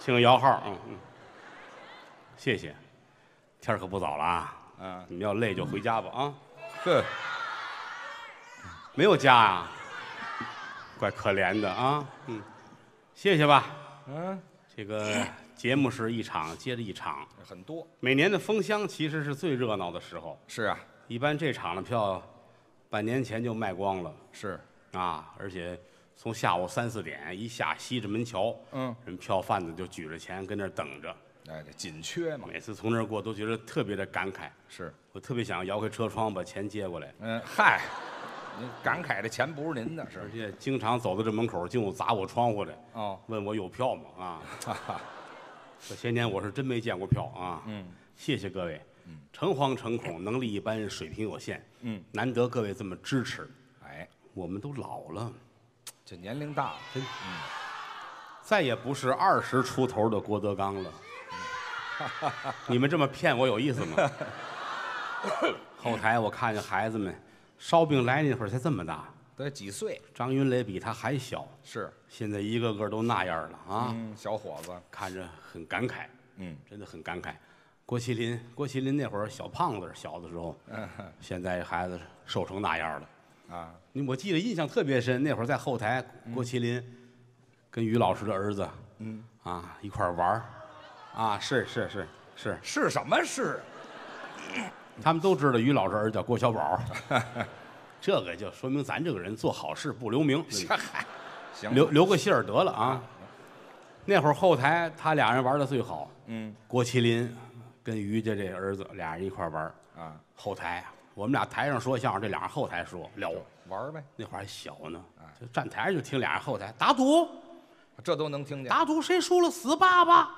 听个摇号，谢谢。天可不早了啊，你们要累就回家吧啊。 呵， 没有家啊，怪可怜的啊。谢谢吧。这个节目是一场接着一场， 很多。 每年的封箱其实是最热闹的时候。 是啊， 一般这场的票，半年前就卖光了。 是啊，而且从下午3、4点一下西直门桥，人票贩子就举着钱跟那儿等着。 哎，这紧缺嘛。 每次从那儿过都觉得特别的感慨。 是我特别想摇开车窗把钱接过来。 嗨，您感慨的钱不是您的，是。 而且经常走到这门口就砸我窗户来。问我有票吗？啊，这些年我是真没见过票啊。谢谢各位。诚惶诚恐，能力一般，水平有限。难得各位这么支持。 哎， 我们都老了， 这年龄大了，真。 再也不是20出头的郭德纲了。你们这么骗我有意思吗？后台我看见孩子们，烧饼来那会儿才这么大， 得几岁？ 张云雷比他还小， 是。 现在一个个都那样了啊！ 小伙子看着很感慨，真的很感慨。郭麒麟那会儿小胖子，小的时候，现在孩子瘦成那样了啊！ 我记得印象特别深，那会儿在后台，郭麒麟跟于老师的儿子，一块玩儿。是什么是？ 他们都知道于老师儿子叫郭小宝，这个就说明咱这个人做好事不留名， 行， 留个信儿得了啊。那会儿后台他俩人玩的最好，郭麒麟跟于家这儿子俩人一块玩啊。后台我们俩台上说相声，这俩人后台说聊玩呗。 那会儿还小呢，就站台上就听俩人后台打赌， 这都能听见。 打赌谁输了死爸爸。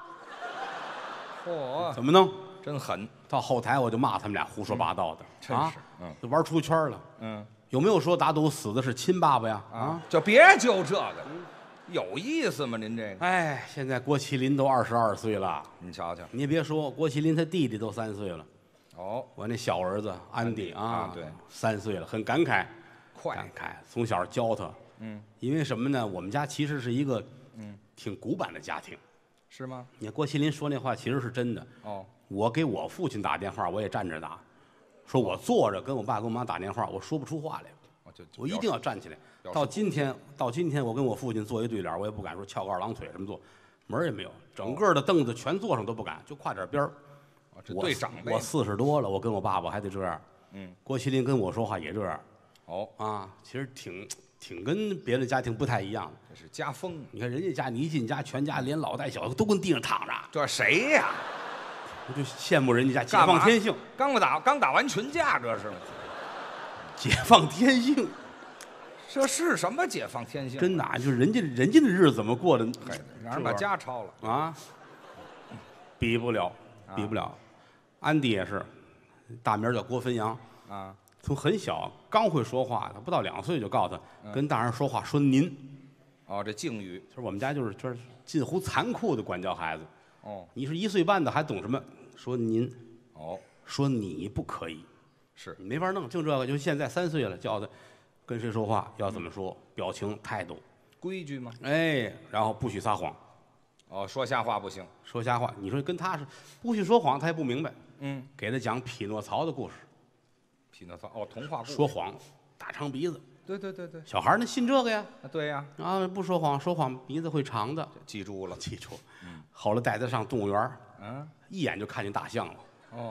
怎么弄？ 真狠！ 到后台我就骂他们俩胡说八道的， 真是， 都玩出圈了。有没有说打赌死的是亲爸爸呀？ 就别就这个，有意思吗？您这个， 哎，现在郭麒麟都22岁了， 你瞧瞧， 你别说，郭麒麟他弟弟都3岁了。我那小儿子安迪对 ，3岁了，很感慨， 快， 从小教他，因为什么呢？我们家其实是一个，挺古板的家庭。 是吗？ 你看郭麒麟说那话其实是真的。我给我父亲打电话，我也站着打，说我坐着跟我爸跟我妈打电话，我说不出话来，我一定要站起来。到今天，我跟我父亲坐一对脸，我也不敢说翘个2郎腿什么坐，门儿也没有，整个的凳子全坐上都不敢，就跨点边儿。 对长辈， 我40多了，我跟我爸爸还得这样。郭麒麟跟我说话也这样。其实挺跟别的家庭不太一样的， 这是家风。 你看人家家，你一进家，全家连老带小都跟地上躺着。 这谁呀？ 我就羡慕人家家解放天性。 刚打完群架，这是吗？ 解放天性， 这是什么解放天性？ 真的，就是人家的日子怎么过的？ 让人把家抄了啊！比不了。安迪也是，大名叫郭汾阳啊。 从很小刚会说话，他不到2岁就告诉他，跟大人说话说您。 这敬语。 就是我们家就是近乎残酷的管教孩子。你是1岁半的还懂什么？说您。说你不可以。 是你没法弄，就这个，就现在3岁了，叫他跟谁说话要怎么说，表情态度， 规矩吗？ 然后不许撒谎。 说瞎话不行。 说瞎话，你说跟他是不许说谎，他也不明白。给他讲匹诺曹的故事。 匹诺曹童话故事。 说谎，大长鼻子。 对。 小孩能信这个呀？ 对呀。 不说谎，说谎鼻子会长的。 记住了。 后来带他上动物园，一眼就看见大象了。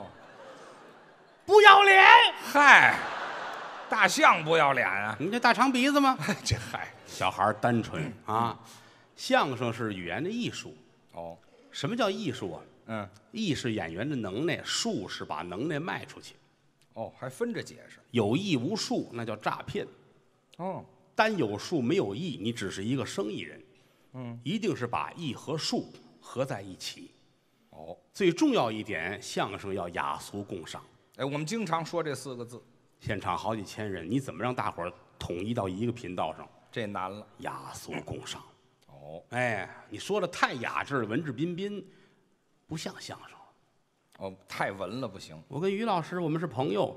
不要脸！ 嗨，大象不要脸啊？ 你这大长鼻子吗？ 这嗨， 小孩单纯啊。相声是语言的艺术。什么叫艺术啊？艺是演员的能耐，术是把能耐卖出去。 还分着解释。 有艺无术，那叫诈骗。单有术没有艺，你只是一个生意人。一定是把艺和术合在一起。最重要一点，相声要雅俗共赏。 我们经常说这4个字。 现场好几千人，你怎么让大伙儿统一到一个频道上？ 这难了。 雅俗共赏。你说的太雅致，文质彬彬，不像相声。 太文了不行。 我跟于老师，我们是朋友。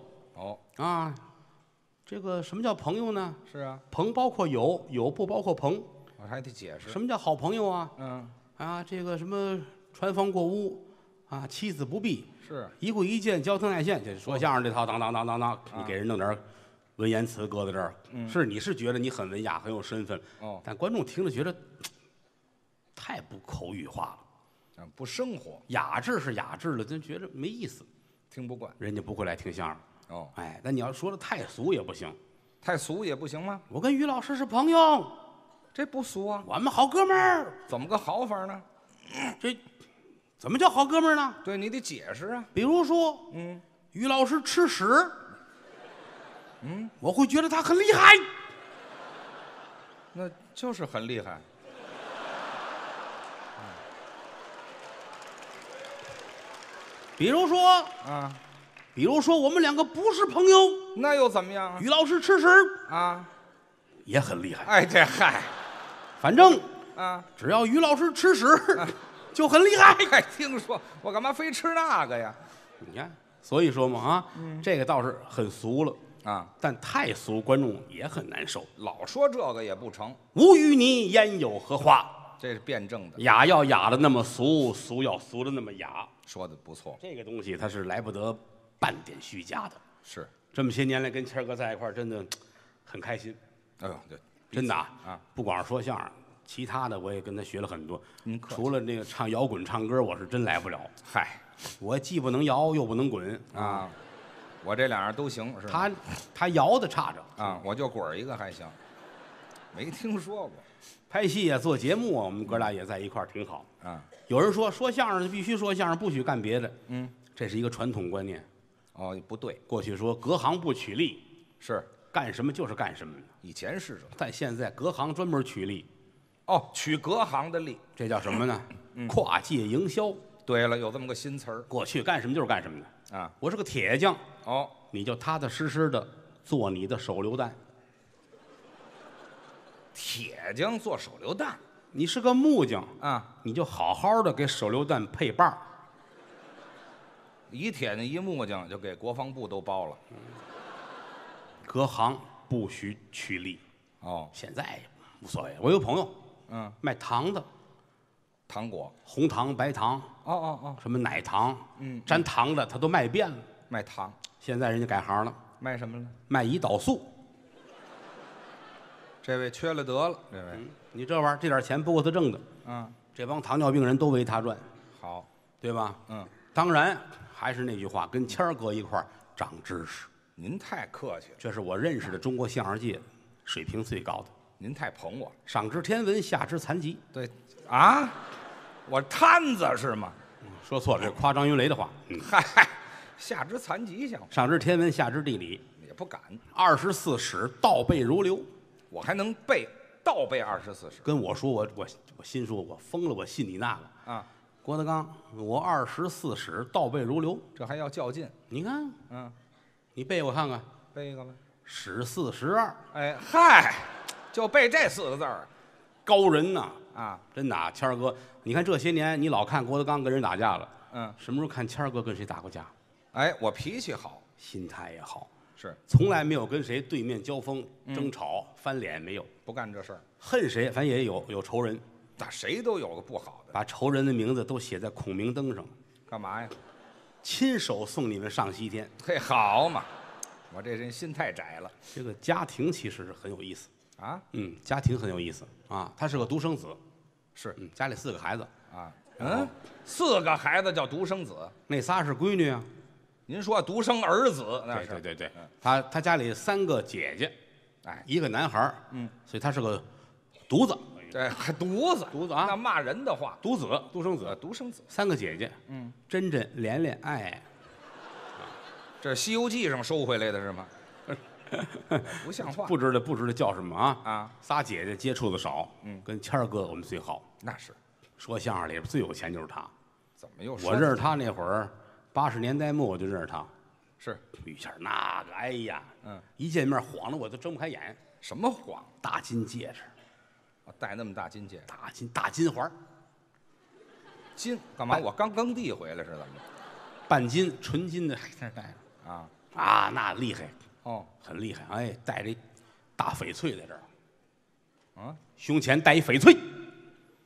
这个什么叫朋友呢？ 是啊， 朋包括友，友不包括朋。 我还得解释。 什么叫好朋友啊？ 啊，这个什么传房过屋啊，妻子不避， 是一跪一见，交通爱现，这说相声这套，当当当当当，你给人弄点文言词搁在这儿，你是觉得你很文雅，很有身份，但观众听着觉得太不口语化了， 不生活， 雅致是雅致了，真觉得没意思， 听不惯， 人家不会来听相声。 哦， 哎，那你要说的太俗也不行， 太俗也不行吗？ 我跟于老师是朋友， 这不俗啊， 我们好哥们儿， 怎么个好法呢？ 这怎么叫好哥们儿呢？ 对你得解释啊。 比如说，于老师吃屎，我会觉得他很厉害， 那就是很厉害。 比如说啊， 比如说我们两个不是朋友， 那又怎么样啊？ 于老师吃屎啊， 也很厉害。 哎，这嗨， 反正啊， 只要于老师吃屎，就很厉害。 还听说我干嘛非吃那个呀？ 你看，所以说嘛啊，这个倒是很俗了啊， 但太俗，观众也很难受。 老说这个也不成。 无与你焉有何话？ 这是辩证的。 雅要雅的那么俗，俗要俗的那么雅。 说的不错， 这个东西它是来不得半点虚假的。 是， 这么些年来跟谦儿哥在一块儿，真的很开心。 哎呦，对， 真的啊，不光是说相声，其他的我也跟他学了很多。除了那个唱摇滚、唱歌，我是真来不了。 嗨， 我既不能摇，又不能滚啊。我这两样都行，是吧？他摇的差着啊，我就滚一个还行。没听说过。 拍戏啊，做节目啊，我们哥俩也在一块儿挺好啊。 有人说相声必须说相声，不许干别的。这是一个传统观念。 哦，不对， 过去说隔行不取利， 是干什么就是干什么。 以前是这， 但现在隔行专门取利。 哦，取隔行的利， 这叫什么呢？跨界营销。 对了，有这么个新词儿。 过去干什么就是干什么的啊。 我是个铁匠， 哦， 你就踏踏实实的做你的手榴弹。 铁匠做手榴弹， 你是个木匠啊， 你就好好的给手榴弹配把儿。 一铁匠一木匠就给国防部都包了。 隔行不许取利。 哦， 现在无所谓。我有朋友，卖糖的， 糖果， 红糖、白糖，什么奶糖，沾糖的他都卖遍了。 卖糖， 现在人家改行了， 卖什么了？ 卖胰岛素。 这位缺了德了，这位， 你这玩意儿这点钱不够他挣的，这帮糖尿病人都为他赚， 好， 对吧？当然还是那句话，跟谦儿哥一块儿长知识。 您太客气了， 这是我认识的中国相声界水平最高的。 您太捧我了， 上知天文，下知残疾。 对，啊，我摊子是吗？ 说错了，这夸张云雷的话。 嗨，下知残疾行， 上知天文，下知地理， 也不敢。 24史倒背如流。 我还能背倒背24史， 跟我说我心说我疯了，我信你那个啊！ 郭德纲，我24史倒背如流， 这还要较劲？ 你看，你背我看看， 背一个吧。 史4、12， 哎嗨，就背这4个字儿， 高人呐！ 啊， 真的啊，谦儿哥，你看这些年你老看郭德纲跟人打架了，什么时候看谦儿哥跟谁打过架？ 哎，我脾气好， 心态也好。 是， 从来没有跟谁对面交锋、争吵、翻脸，没有， 不干这事儿。 恨谁，反正也有仇人， 那谁都有个不好的， 把仇人的名字都写在孔明灯上， 干嘛呀？ 亲手送你们上西天。 嘿，好嘛，我这人心太窄了。 这个家庭其实是很有意思啊， 家庭很有意思啊。他是个独生子， 是， 家里4个孩子啊，4个孩子叫独生子， 那仨是闺女啊。 您说独生儿子那是？ 对，他家里3个姐姐， 哎 ，1个男孩儿，所以他是个独子。 对，还独子啊， 那骂人的话， 独子，独生子，3个姐姐，珍珍、莲莲、爱， 这是《西游记》上收回来的是吗？不像话， 不知道叫什么啊仨姐姐接触的少，跟谦儿哥我们最好。 那是说相声里边最有钱就是他。 怎么又说？ 我认识他那会儿，80年代末我就认识他。 是于谦那个，哎呀，一见面晃得我都睁不开眼。 什么晃？ 大金戒指， 戴那么大金戒指， 大金环， 金干嘛？我刚耕地回来是怎么着？ 半金纯金的还在那戴着啊，那厉害哦， 很厉害。哎，戴着大翡翠在这儿， 啊， 胸前戴一翡翠。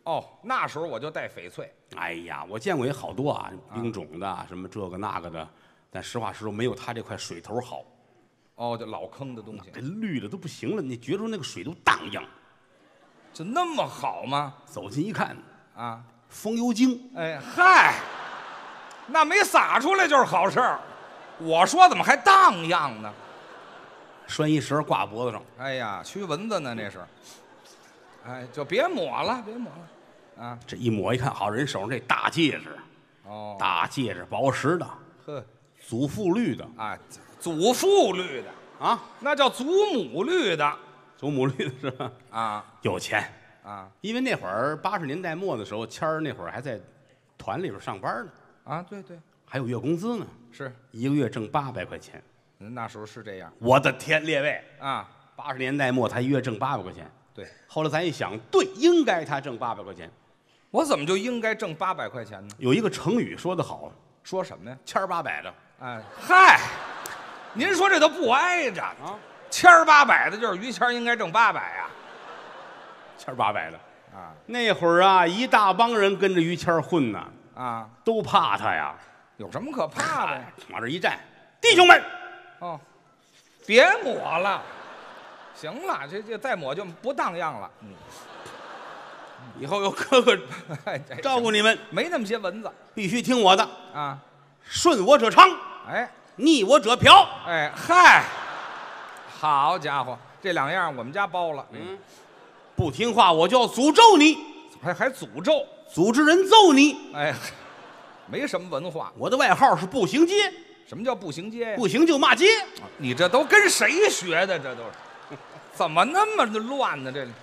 哦，那时候我就带翡翠。 哎呀，我见过也好多啊，冰种的，什么这个那个的，但实话实说，没有它这块水头好。 哦，就老坑的东西， 这绿的都不行了，你觉出那个水都荡漾。 就那么好吗？ 走近一看， 啊， 风油精。 哎嗨，那没洒出来就是好事儿。我说怎么还荡漾呢？ 拴一绳挂脖子上。 哎呀，驱蚊子呢那是。哎，就别抹了，别抹了。啊， 这一抹一看，好人手上这大戒指。 哦， 大戒指，宝石的， 呵， 祖父绿的啊，祖父绿的啊， 那叫祖母绿的祖母绿的是吧？ 啊有钱啊因为那会儿80年代末的时候，谦儿那会儿还在团里边上班呢， 啊！对对， 还有月工资呢， 是一个月挣800块钱。 那时候是这样我的天，列位啊。 ，80年代末他一月挣800块钱。 对， 后来咱一想，对，应该他挣800块钱。 我怎么就应该挣800块钱呢？ 有一个成语说得好， 说什么呀？ 谦儿800的哎嗨，您说这都不挨着啊， 千儿800的，就是于谦儿应该挣800呀谦儿800的。 啊那会儿啊，一大帮人跟着于谦儿混呢， 啊！ 都怕他呀。 有什么可怕的呀？ 往这一站，弟兄们， 哦，别抹了，行了，这再抹就不当样了。 以后有哥哥照顾你们， 没那么些蚊子必须听我的， 啊！ 顺我者昌， 哎逆我者嫖。 哎嗨，好家伙，这两样我们家包了。 不听话我就要诅咒你， 还诅咒， 组织人揍你。 哎，没什么文化。 我的外号是步行街， 什么叫步行街呀？ 不行就骂街。 你这都跟谁学的？这都是，怎么那么的乱呢？这里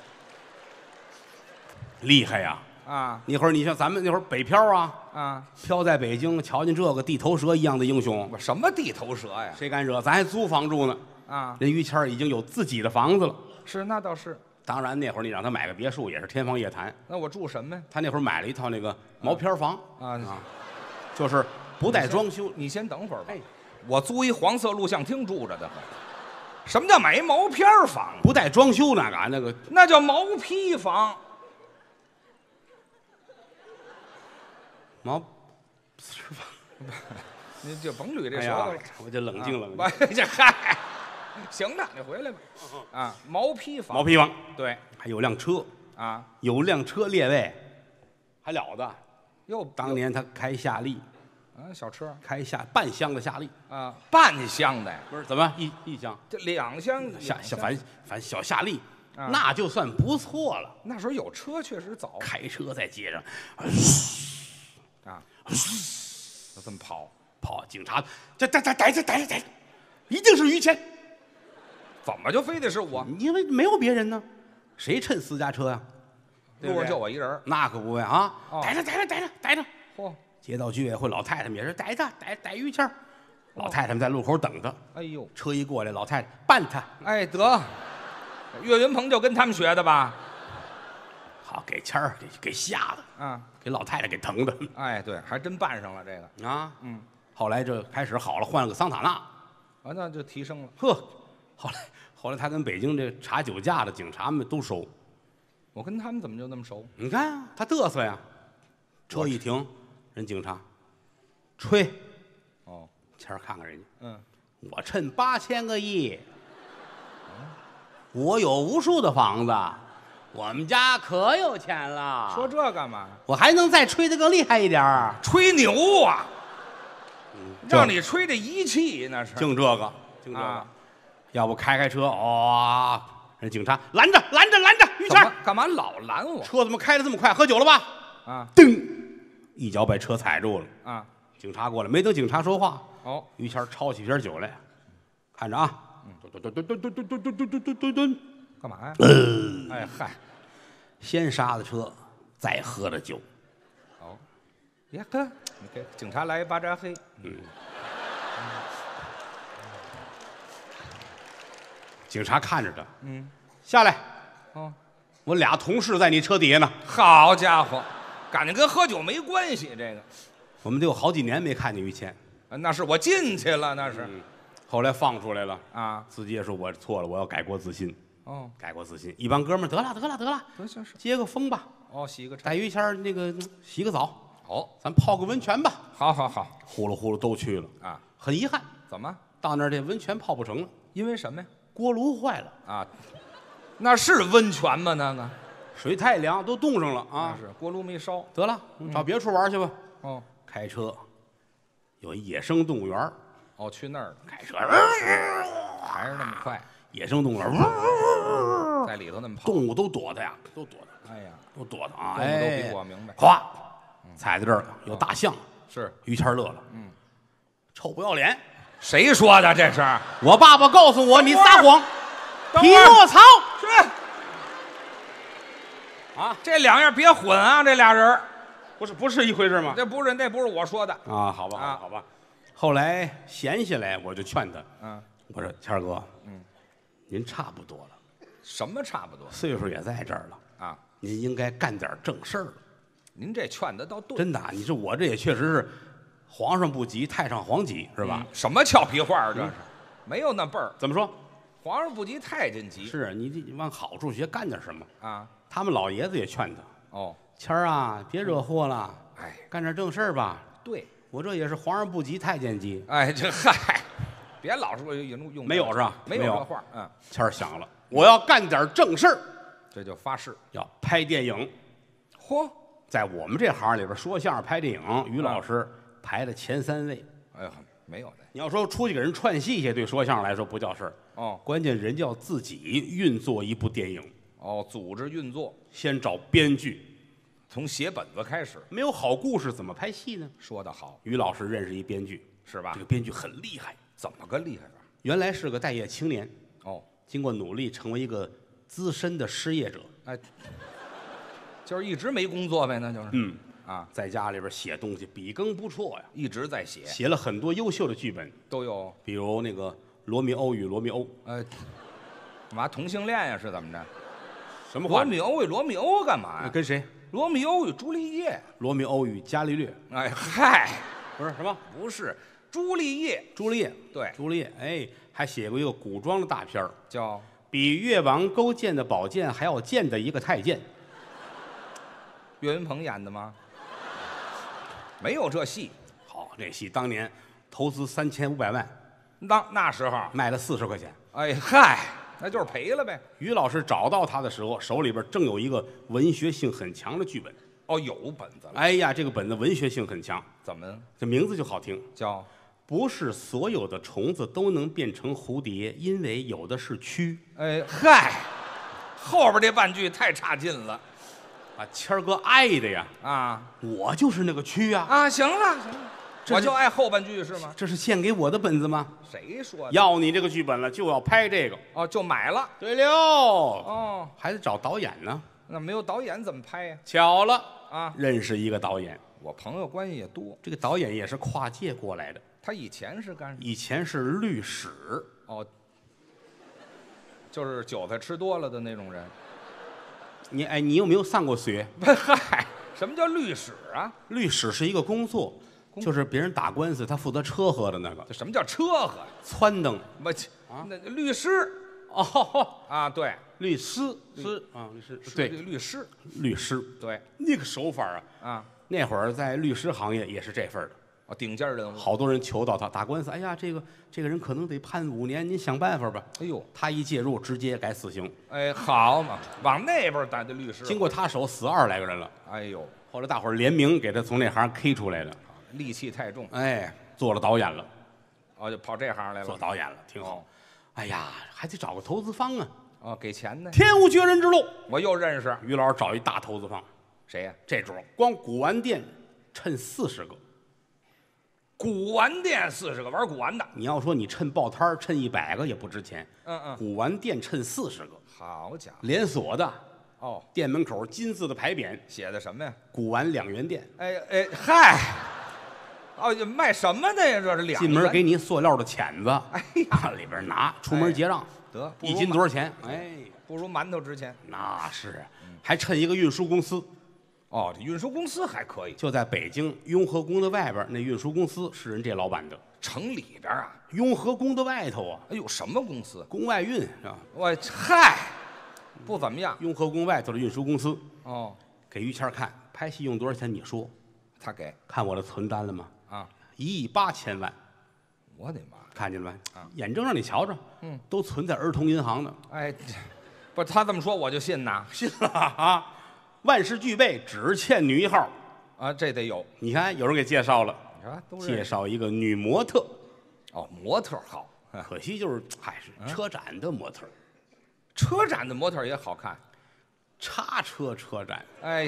厉害呀！ 啊那会儿你像咱们那会儿北漂啊， 啊！ 漂在北京，瞧见这个地头蛇一样的英雄， 我什么地头蛇呀？ 谁敢惹？咱还租房住呢。 啊， 人于谦儿已经有自己的房子了。 是那倒是。 当然那会儿你让他买个别墅也是天方夜谭。 那我住什么呀？ 他那会儿买了一套那个毛坯房啊， 就是不带装修。 你先等会儿吧。 哎， 我租一黄色录像厅住着的。什么叫买一毛坯房？ 不带装修那个那叫毛坯房。 毛， 你就甭捋这哎呀舌头了。， 我就冷静了。 哎，这嗨，行了，你回来吧。啊，毛坯房。 毛坯房对还有辆车， 啊， 有辆车，列位还了得！ 又当年他开夏利， 啊小车开半箱的夏利， 啊，半箱的呀， 不是怎么一箱这2箱反正小夏利， 啊那就算不错了。 那时候有车确实早开车在街上啊，就这么跑， 跑，警察逮着，一定是于谦， 怎么就非得是我？ 因为没有别人呢，谁趁私家车呀？对不路对上就我一人儿。 那可不会啊！ 哦逮着！ 嚯， 街道居委会老太太们也是逮于谦儿，老太太们在路口等着， 哎呦， 车一过来，老太太办他， 哎得，岳云鹏就跟他们学的吧？ 好给谦儿给吓的， 啊， 给老太太给疼的哎对，还真办上了这个。 啊。后来这开始好了，换了个桑塔纳， 啊，那就提升了。 呵，后来他跟北京这查酒驾的警察们都熟。 我跟他们怎么就那么熟？ 你看啊他嘚瑟呀，车一停，人警察吹， 哦， 谦儿看看人家， 嗯， 我趁8000个亿，我有无数的房子，我们家可有钱了。 说这干嘛？ 我还能再吹得更厉害一点儿。 吹牛啊！ 这让你吹这一气那是。 净这个， 啊要不开车哦，人警察拦着，于谦儿， 干嘛老拦我车怎么开的这么快？喝酒了吧？ 啊噔，一脚把车踩住了。 啊？ 警察过来，没等警察说话， 哦， 于谦儿抄起瓶酒来，看着啊，蹲， 干嘛呀？哎嗨， 先刹的车，再喝的酒。 哦，呀哥，你给警察来一巴扎黑。 警察看着他，下来， 哦， 我俩同事在你车底下呢。 好家伙，感觉跟喝酒没关系。这个， 我们都有好几年没看见于谦， 那是我进去了，那是后来放出来了， 啊。 自己也说我错了，我要改过自新。 哦， 改过自新，一帮哥们儿得了， 得行是。 接个风吧。 哦，洗个带于谦那个洗个澡。 哦， 咱泡个温泉吧。 好好好， 呼噜呼噜都去了啊。 很遗憾， 怎么到那儿这温泉泡不成了？ 因为什么呀？ 锅炉坏了啊。那是温泉吗？那个水太凉，都冻上了啊。 是锅炉没烧。 得了，找别处玩去吧。 哦， 开车，有一野生动物园。 哦，去那儿了。 开车， 还是那么快。 野生动物园， 在里头那么跑， 动物都躲它呀，都躲它。 哎呀， 都躲它啊！ 动物都比我明白。 咵，踩在这儿了，有大象。 是于谦乐了。臭不要脸！ 谁说的？这是我爸爸告诉我你撒谎，匹诺曹。 是啊，这两样别混啊！这俩人不是一回事吗？ 那不是我说的啊。好吧，好吧。后来闲下来，我就劝他。我说谦儿哥，您差不多了。 什么差不多？ 岁数也在这儿了啊， 您应该干点正事儿了。 您这劝的倒对。 真的，你说我这也确实是皇上不急，太上皇急，是吧？ 什么俏皮话这是？没有那辈儿。 怎么说？ 皇上不急，太监急。 是你往好处学，干点什么啊？ 他们老爷子也劝他。 哦， 谦儿啊，别惹祸了， 哎， 干点正事儿吧。 对， 我这也是皇上不急，太监急。 哎，这嗨，别老说用没有是吧？ 没有这话。 谦儿想了，我要干点正事儿， 这就发誓要拍电影。 嚯， 在我们这行里边，说相声、拍电影，于老师排在前3位。 哎呀，没有的。 你要说出去给人串戏去，对说相声来说不叫事儿。 哦， 关键人要自己运作一部电影。 哦，组织运作， 先找编剧， 从写本子开始。 没有好故事怎么拍戏呢？ 说得好， 于老师认识一编剧， 是吧？ 这个编剧很厉害。 怎么个厉害法？ 原来是个待业青年， 哦， 经过努力成为一个资深的失业者。 哎，就是一直没工作呗，那就是。 在家里边写东西，笔耕不辍呀， 一直在写， 写了很多优秀的剧本， 都有， 比如那个《罗密欧与罗密欧》。 干嘛同性恋呀？是怎么着？ 什么话？ 罗密欧与罗密欧干嘛呀？ 跟谁？ 罗密欧与朱丽叶。 罗密欧与伽利略。 哎嗨， 不是什么？ 不是朱丽叶。 朱丽叶， 对， 朱丽叶。哎，还写过一个古装的大片儿， 叫比越王勾践的宝剑还要贱的一个太监。 岳云鹏演的吗？没有这戏。 好，这戏当年投资3500万， 那时候卖了40块钱。 哎嗨，那就是赔了呗。 于老师找到他的时候，手里边正有一个文学性很强的剧本。 哦，有本子了。 哎呀，这个本子文学性很强。 怎么？ 这名字就好听， 叫不是所有的虫子都能变成蝴蝶，因为有的是蛆。 哎嗨，后边这半句太差劲了。 把谦儿哥爱的呀！我就是那个蛆啊！ 行了，我就爱后半句是吗？ 这是献给我的本子吗？ 谁说的？ 要你这个剧本了，就要拍这个。 哦，就买了。 对了。 哦， 还得找导演呢。 那没有导演怎么拍呀？ 巧了认识一个导演。 我朋友关系也多。 这个导演也是跨界过来的。 他以前是干什么？ 以前是律师。 哦，就是韭菜吃多了的那种人。 你有没有上过学？ 嗨，什么叫律师啊？ 律师是一个工作，就是别人打官司，他负责车和的那个。 什么叫车和？ 撺登。 那律师。对， 律师律师对， 律师对， 那个手法那会儿在律师行业也是这份儿的。 顶尖人物， 好多人求到他打官司。哎呀，这个人可能得判5年，您想办法吧。 哎呦， 他一介入，直接改死刑。 哎，好嘛，往那边逮的律师， 经过他手死20来个人了。 哎呦， 后来大伙儿联名给他从那行 K 出来的， 戾气太重。 哎，做了导演了。 就跑这行来了。 做导演了，挺好。哎呀，还得找个投资方啊。 给钱呢。 天无绝人之路。 我又认识于老师找一大投资方。 谁呀？ 这主光古玩店趁40个。 古玩店40个玩古玩的， 你要说你趁报摊趁100个也不值钱。古玩店趁40个， 好家伙， 连锁的。店门口金字的牌匾写的什么呀？ 古玩2元店。 嗨，卖什么的呀？这是2元。 进门给你塑料的钳子， 哎呀， 里边拿，出门结账， 得 1斤多少钱？哎， 不如馒头值钱。 那是，还趁一个运输公司。 这运输公司还可以， 就在北京雍和宫的外边，那运输公司是人这老板的。 城里边啊？ 雍和宫的外头啊？ 哎呦，什么公司？ 宫外运是吧？ 嗨，不怎么样。 雍和宫外头的运输公司。 给于谦看拍戏用多少钱？你说， 他给看我的存单了吗？ 啊 ，1亿8千万， 我的妈！ 看见了没？ 啊， 眼睁让你瞧着，都存在儿童银行呢。 哎，不，他这么说我就信呐。 信了啊，万事俱备，只欠女1号啊，这得有。 你看，有人给介绍了， 你说都介绍一个女模特。 哦，模特好， 可惜就是还是车展的模特， 车展的模特也好看。 叉车展， 哎，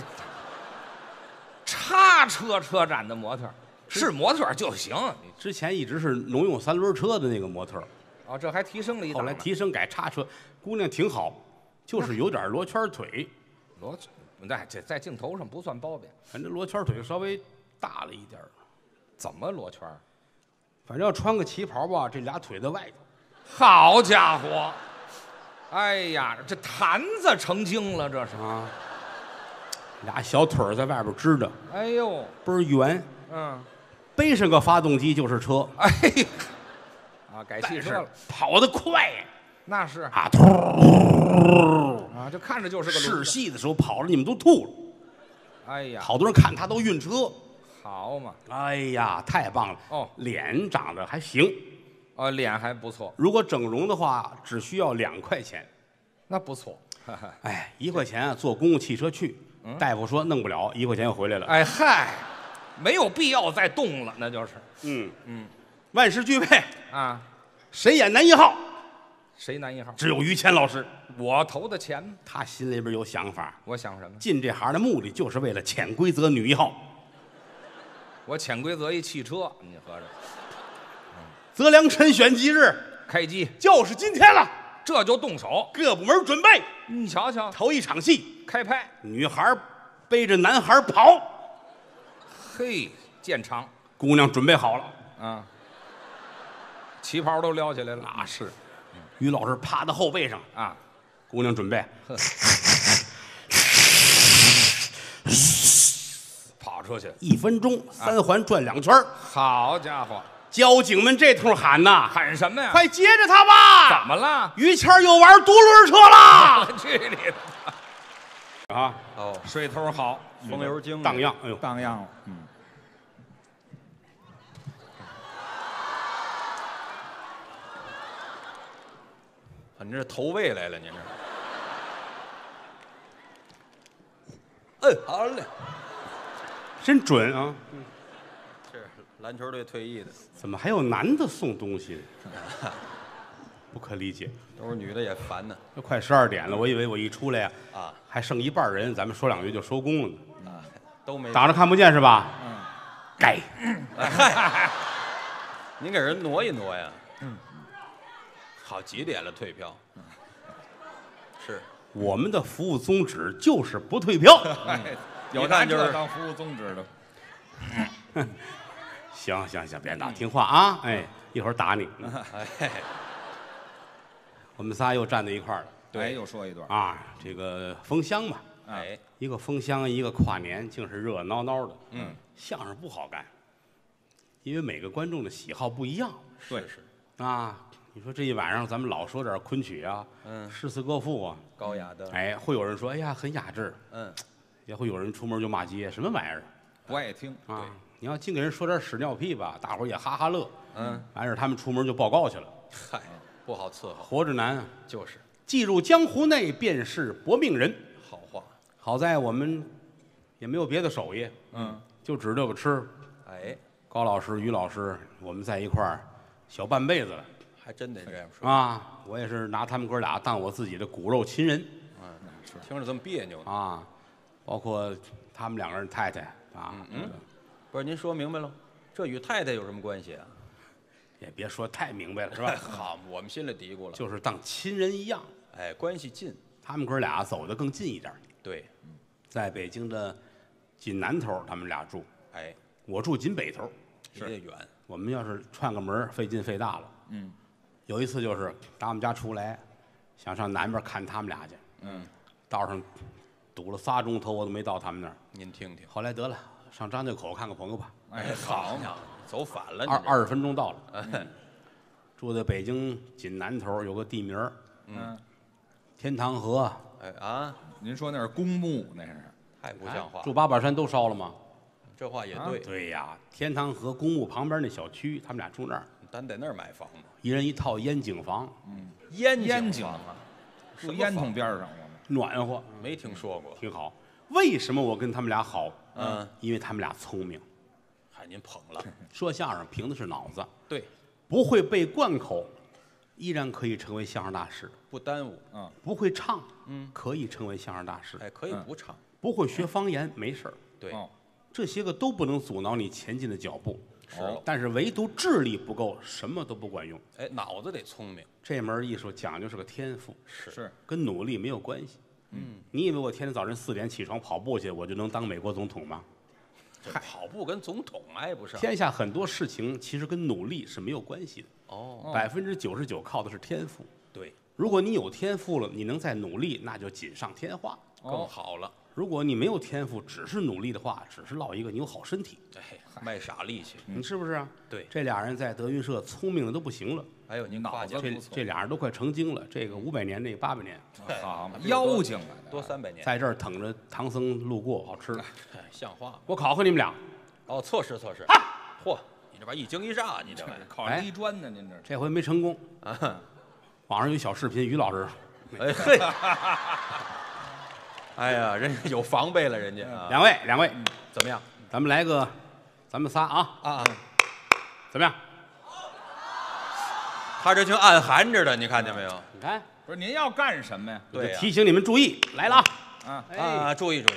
叉车展的模特是模特就行。 之前一直是农用3轮车的那个模特， 哦，这还提升了一档。 后来提升改叉车，姑娘挺好，就是有点罗圈腿。 这在镜头上不算褒贬， 反正罗圈腿稍微大了一点。 怎么罗圈？ 反正要穿个旗袍吧，这俩腿在外头。 好家伙！哎呀，这坛子成精了，这是啊，俩小腿在外边支着。 哎呦， 倍儿圆。 嗯， 背上个发动机就是车。 哎，啊，改汽车了， 跑得快呀。 那是啊， 啊，这看着就是个试戏的时候跑了，你们都吐了。 哎呀， 好多人看他都晕车。 好嘛！ 哎呀，太棒了！ 哦， 脸长得还行。 哦，脸还不错。 如果整容的话，只需要2块钱。 那不错。 哎，1块钱啊，坐公共汽车去。大夫说弄不了，1块钱又回来了。 哎嗨，没有必要再动了，那就是。 万事俱备啊， 谁演男1号？ 谁男1号？ 只有于谦老师。 我投的钱。 他心里边有想法。 我想什么？ 进这行的目的就是为了潜规则女1号。 我潜规则一汽车，你合着。 择良辰选吉日， 开机就是今天了， 这就动手， 各部门准备。 你瞧瞧， 头一场戏开拍， 女孩背着男孩跑， 嘿，见长， 姑娘准备好了啊，旗袍都撩起来了， 那是。于老师趴在后背上啊， 姑娘准备， 跑出去 1分钟3环转2圈。 好家伙！ 交警们这通喊呐， 喊什么呀？ 快接着他吧！ 怎么了？ 于谦又玩独轮车了！ 去你的！啊， 哦，水头好， 风油精荡漾，哎呦， 荡漾了。您这投喂来了，您这。好嘞，真准啊！ 这是篮球队退役的， 怎么还有男的送东西？不可理解， 都是女的也烦呢。 都快12点了，我以为我一出来呀， 啊， 还剩一半人，咱们说2句就收工了呢。 啊，都没挡着看不见是吧？该。 您给人挪一挪呀。好，几点了退票？是我们的服务宗旨就是不退票。 有看就是当服务宗旨的。 行，别打，听话啊！哎，一会儿打你。我们仨又站在一块儿了。 对，又说一段啊，这个封箱嘛， 哎， 一个封箱，一个跨年，竟是热闹闹的。相声不好干，因为每个观众的喜好不一样。 对， 是啊。你说这一晚上咱们老说点昆曲啊，诗词歌赋啊， 高雅的， 哎，会有人说，哎呀，很雅致，也会有人出门就骂街，什么玩意儿， 不爱听啊。你要净给人说点屎尿屁吧，大伙儿也哈哈乐，完事儿他们出门就报告去了， 嗨，不好伺候， 活着难啊。 就是， 既入江湖内，便是薄命人。 好话， 好在我们也没有别的手艺，就指这个吃。 哎， 高老师、于老师，我们在一块儿小半辈子了。 还真得这样说啊！我也是拿他们哥俩当我自己的骨肉亲人， 听着这么别扭呢啊！包括他们2个人太太啊， 不是您说明白了，这与太太有什么关系啊？ 也别说太明白了，是吧？ 好，我们心里嘀咕了， 就是当亲人一样， 哎，关系近， 他们哥俩走得更近一点。 对， 在北京的紧南头，他们俩住， 哎， 我住紧北头， 是远， 我们要是串个门，费劲费大了。有一次就是打我们家出来，想上南边看他们俩去。道上堵了3钟头，我都没到他们那儿。 您听听。 后来得了，上张家口看个朋友吧。 哎，好嘛，走反了。 20分钟到了。住在北京紧南头有个地名天堂河。 哎啊， 您说那是公墓，那是太不像话。 住八宝山都烧了吗？ 这话也对。 对呀，天堂河公墓旁边那小区，他们俩住那儿。 咱在那儿买房子， 一人一套烟景房。 烟景啊， 住烟囱边上，我们暖和。 没听说过。 挺好。为什么我跟他们俩好？因为他们俩聪明。 嗨，您捧了。 说相声凭的是脑子。 对。 不会背贯口，依然可以成为相声大师。 不耽误。 不会唱，可以成为相声大师。 哎，可以不唱。 不会学方言，没事儿。 对。 这些个都不能阻挠你前进的脚步。 是。 但是唯独智力不够，什么都不管用。 哎，脑子得聪明。 这门艺术讲究是个天赋， 是跟努力没有关系。你以为我天天早晨4点起床跑步去，我就能当美国总统吗？ 跑步跟总统挨不上。 天下很多事情其实跟努力是没有关系的。99%靠的是天赋。 对。 如果你有天赋了，你能再努力，那就锦上添花， 更好了。 如果你没有天赋，只是努力的话，只是落一个你有好身体。 哎，卖傻力气。 你是不是啊？ 对。 这俩人在德云社聪明的都不行了。 还有您夸奖， 这俩人都快成精了。这个500年，那个800年， 好妖精了， 多300年， 在这儿等着唐僧路过，好吃。 像话吗？ 我考考你们俩。 哦，测试。嚯，你这玩意一惊一乍，你这玩意考泥砖呢？您这回没成功。网上有小视频，于老师。 哎嘿。哎呀，人家有防备了，人家。 两位， 怎么样？ 咱们来个，咱们仨啊。怎么样？ 他这就暗含着的，你看见没有？ 你看， 不是您要干什么呀？ 对， 提醒你们注意，来了啊！注意。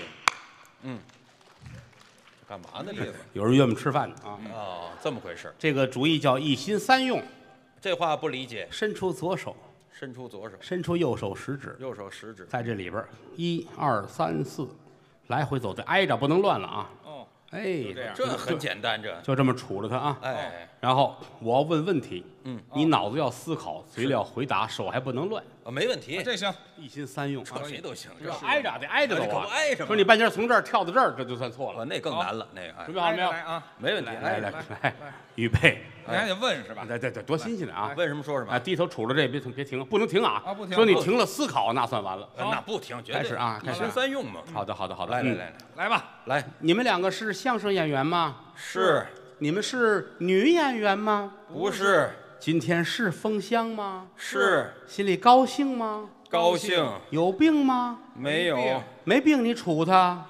干嘛呢？这个有人约我们吃饭呢啊！ 哦，这么回事。 这个主意叫一心三用， 这话不理解。 伸出左手， 伸出左手， 伸出右手食指， 右手食指在这里边1、2、3、4，来回走，得挨着，不能乱了啊！哎， 这很简单， 就这么杵着它啊！ 哎， 然后我要问问题，你脑子要思考，嘴里要回答，手还不能乱。 没问题， 这行， 一心三用， 这谁都行。 这挨着得挨着走啊！ 挨着。 说你半截从这儿跳到这儿，这就算错了。 那更难了，那个。 准备好了没有？ 啊， 没问题。 来，预备。 你还得问是吧？ 对，多新鲜啊！ 问什么说什么。 低头杵着这，别停，不能停啊！ 不停。 说你停了思考，那算完了。 那不停， 开始啊！ 一心三用嘛。 好的。 来吧， 来。 你们两个是相声演员吗？ 是。 你们是女演员吗？ 不是。 今天是封箱吗？ 是。 心里高兴吗？ 高兴。 有病吗？ 没有。 没病你杵他。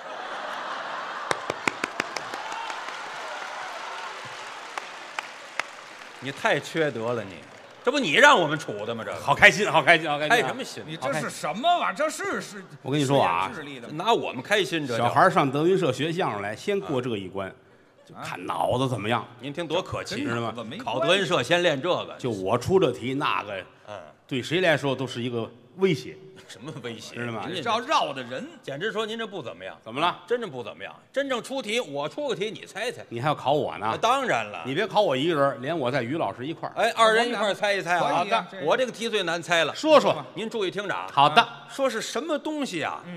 你太缺德了，你这不你让我们处的吗？这好开心，开什么心？ 你这是什么玩意儿？这是我跟你说啊， 拿我们开心。这小孩上德云社学相声来，先过这一关，就看脑子怎么样。 您听多可气， 知道吗？ 考德云社先练这个。 就我出这题，那个对谁来说都是一个威胁。 什么威胁？ 知道吗？ 您这绕的人， 简直说您这不怎么样。 怎么了？ 真正不怎么样。真正出题，我出个题，你猜猜。 你还要考我呢？ 当然了。 你别考我一个人，连我带于老师一块儿。 哎，2人一块儿猜一猜啊！ 好的， 我这个题最难猜了。 说， 您注意听着啊。 好的。 说是什么东西啊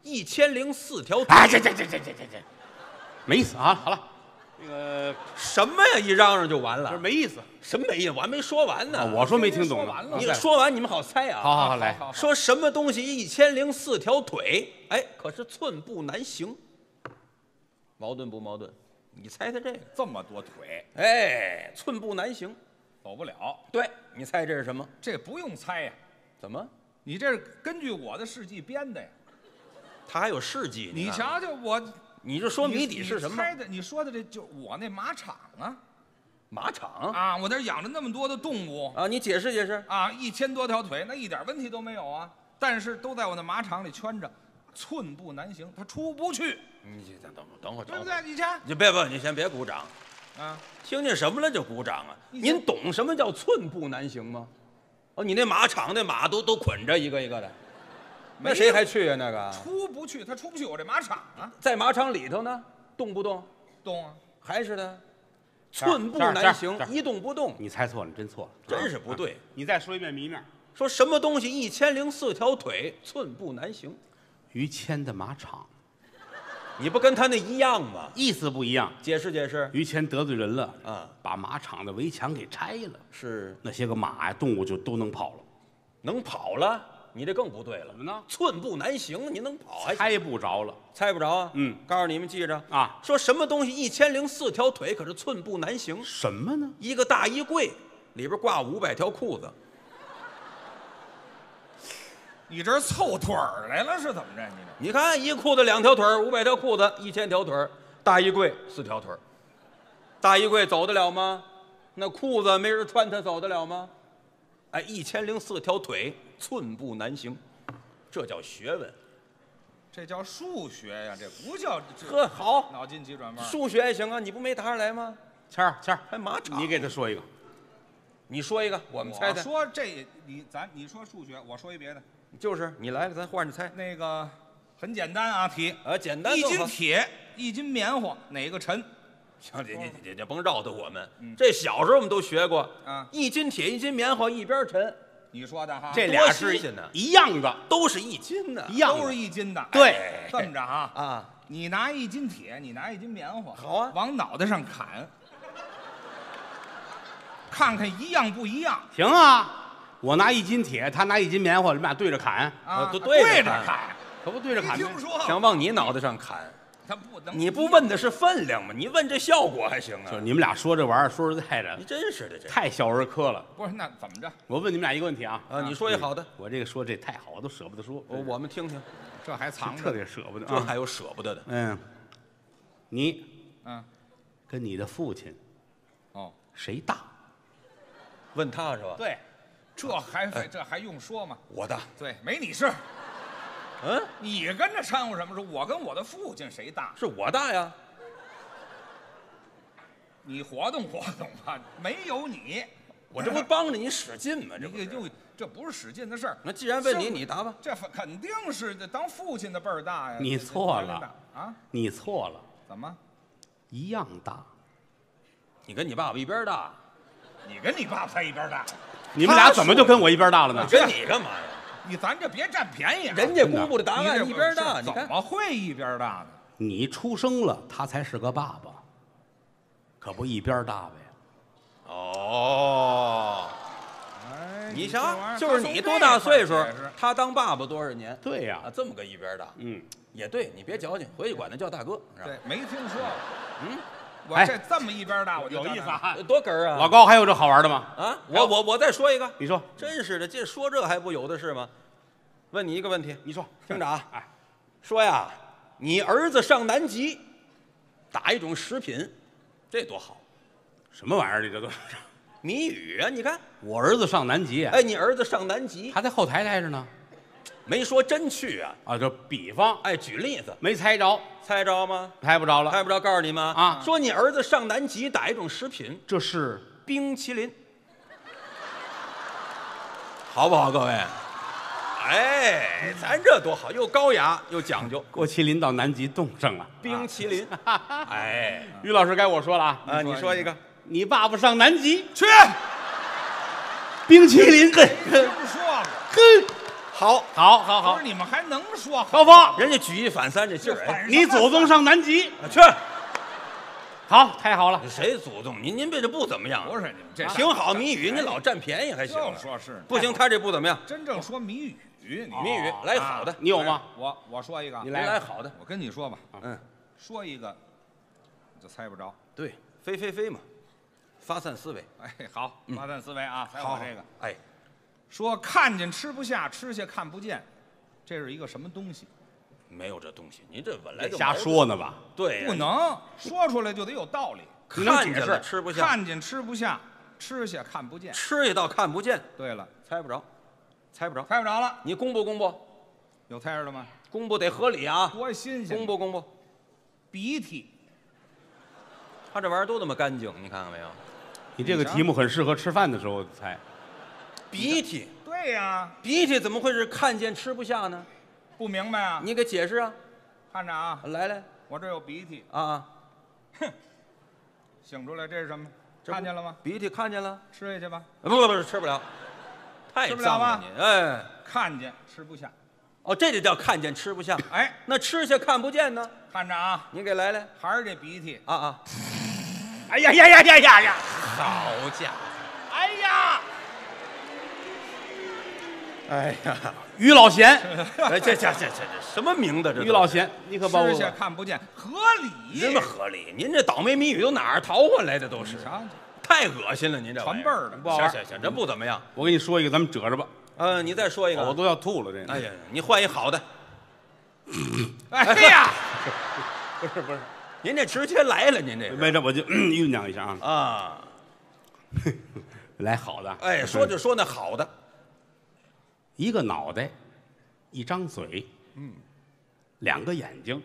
？1004条腿。 哎，这，没意思啊！好了。 这个什么呀？一嚷嚷就完了， 这没意思。 什么没意思？我还没说完呢。 我说没听懂。 你说完，你们好猜啊。 好，来。 说什么东西1004条腿？哎，可是寸步难行。矛盾不矛盾？你猜猜这个。 这么多腿， 哎，寸步难行， 走不了。 对，你猜这是什么？ 这不用猜呀。 怎么？ 你这是根据我的事迹编的呀。 他还有事迹。 你瞧瞧我。 你这说谜底是什么？ 猜的，你说的这就我那马场啊， 马场啊，我那养着那么多的动物啊，你解释解释啊，1000多条腿，那一点问题都没有啊，但是都在我那马场里圈着，寸步难行，它出不去。 你等会儿， 对不对？你瞧， 你先别鼓掌啊， 听见什么了就鼓掌啊？您懂什么叫寸步难行吗？哦，你那马场那马都捆着一个一个的。那谁还去啊？那个出不去，他出不去我这马场啊， 在马场里头呢，动不动？ 动啊， 还是的，寸步难行，一动不动。 你猜错了，你真错了， 真是不对。 你再说一遍谜面， 说什么东西1004条腿，寸步难行？ 于谦的马场， 你不跟他那一样吗？ 意思不一样， 解释解释。 于谦得罪人了啊， 把马场的围墙给拆了， 是那些个马呀动物就都能跑了， 能跑了。 你这更不对了。 怎么呢？ 寸步难行，你能跑还猜不着了。 猜不着啊？ 嗯， 告诉你们记着啊， 说什么东西1004条腿，可是寸步难行。 什么呢？ 一个大衣柜里边挂500条裤子。 你这凑腿儿来了是怎么着？ 你看，一裤子2条腿，500条裤子，1000条腿，大衣柜4条腿。大衣柜走得了吗？那裤子没人穿，它走得了吗？哎，1004条腿，寸步难行，这叫学问。 这叫数学呀，这不叫呵，好， 脑筋急转弯。 数学也行啊，你不没答上来吗？ 谦儿， 还马场， 你给他说一个， 你说一个，我们猜猜。 说这你说数学，我说一别的。 就是你来了，咱换着猜。 那个很简单啊，题简单。 1斤铁，1斤棉花，哪个沉？ 行，你甭绕着我们。这小时候我们都学过啊 ，1斤铁，1斤棉花，一边沉。 你说的哈， 这俩是一样的， 都是1斤的， 一样都是1斤的。 对， 这么着啊啊， 你拿1斤铁，你拿1斤棉花， 好啊， 往脑袋上砍，看看一样不一样。 行啊，我拿1斤铁，他拿1斤棉花，你们俩对着砍啊， 都对着砍， 可不对着砍吗？ 听说想往你脑袋上砍。 他不能， 你不问的是分量吗？你问这效果还行啊？ 就是你们俩说这玩意儿，说实在的， 你真是的，这太小儿科了。 不是那怎么着？ 我问你们俩一个问题啊， 你说一好的， 我这个说这太好，我都舍不得说。 我们听听， 这还藏着， 特别舍不得， 这还有舍不得的。 你跟你的父亲谁大？ 问他是吧？ 对，这还用说吗？ 我大， 对，没你事。你跟着掺和什么？说我跟我的父亲谁大？ 是我大呀。 你活动活动吧，没有你， 我这不帮着你使劲吗？ 这不是使劲的事儿。 那既然问你，你答吧。 这肯定是当父亲的辈儿大呀。 你错了啊！ 你错了， 怎么？ 一样大。 你跟你爸爸一边大， 你跟你爸爸才一边大。 你们俩怎么就跟我一边大了呢？ 跟你干嘛呀？ 咱这别占便宜。 人家公布的答案一边大，你看怎么会一边大呢？ 你出生了，他才是个爸爸，可不一边大呗。 哦，你瞧，就是你多大岁数，他当爸爸多少年？ 对呀， 这么个一边大。也对，你别矫情，回去管他叫大哥。 对，没听说。我这么一边大，我就有意思啊， 多哏儿啊！ 老高还有这好玩的吗？ 我再说一个， 你说， 真是的，这说这还不有的是吗？问你一个问题， 你说， 听着啊，说呀，你儿子上南极，打一种食品，这多好！ 什么玩意儿？你这都谜语啊！你看， 我儿子上南极， 你儿子上南极， 他在后台待着呢， 没说真去啊， 就比方， 举例子， 没猜着， 猜着吗？ 猜不着了， 猜不着，告诉你们啊， 说你儿子上南极打一种食品， 这是冰淇淋，好不好，各位？咱这多好，又高雅又讲究。 郭麒麟到南极冻上了， 冰淇淋。 于老师该我说了啊， 你说一个， 你爸爸上南极去， 冰淇淋， 不说了， 好， 不是你们还能说？ 高峰， 人家举一反三这劲儿， 你祖宗上南极去。 好，太好了！ 谁祖宗？您这不怎么样？ 不是你们这挺好谜语，你老占便宜还行。 就说是不行，他这不怎么样。 真正说谜语， 谜语来好的， 你有吗？ 我说一个， 你来好的。 我跟你说吧，说一个你就猜不着。 对，飞嘛，发散思维。 好，发散思维啊，猜我这个。说看见吃不下，吃下看不见，这是一个什么东西？ 没有这东西，您这本来就瞎说呢吧？ 对， 不能说出来就得有道理。 看见了吃不下， 看见吃不下，吃下看不见， 吃下倒看不见。 对了， 猜不着，猜不着了。 你公布公布， 有猜着的吗？ 公布得合理啊， 多新鲜！ 公布。 鼻涕， 他这玩意儿都那么干净，你看看没有？ 你这个题目很适合吃饭的时候猜。 鼻涕， 对呀， 鼻涕怎么会是看见吃不下呢？ 不明白啊？ 你给解释啊！ 看着啊， 来， 我这有鼻涕啊！ 哼，醒出来这是什么？看见了吗？ 鼻涕看见了， 吃下去吧。 不，吃不了，太脏了你。 看见吃不下。 这就叫看见吃不下。那吃下看不见呢？ 看着啊， 你给来， 还是这鼻涕啊！ 哎呀！ 好家伙！ 哎呀！ 哎呀， 于老贤， 哎，这什么名字？这于老贤，你可把我吃下看不见，合理。 什么合理？您这倒霉谜语都哪儿淘回来的？都是，太恶心了！您这传辈儿的， 不好玩。 行，这不怎么样。 我给你说一个，咱们褶着吧。 你再说一个， 我都要吐了。这个， 哎呀，你换一好的。 哎呀， 不是，您这直接来了，您这没这我就酝酿一下啊。 啊， 来好的。 哎，说就说那好的。 一个脑袋，一张嘴，两个眼睛。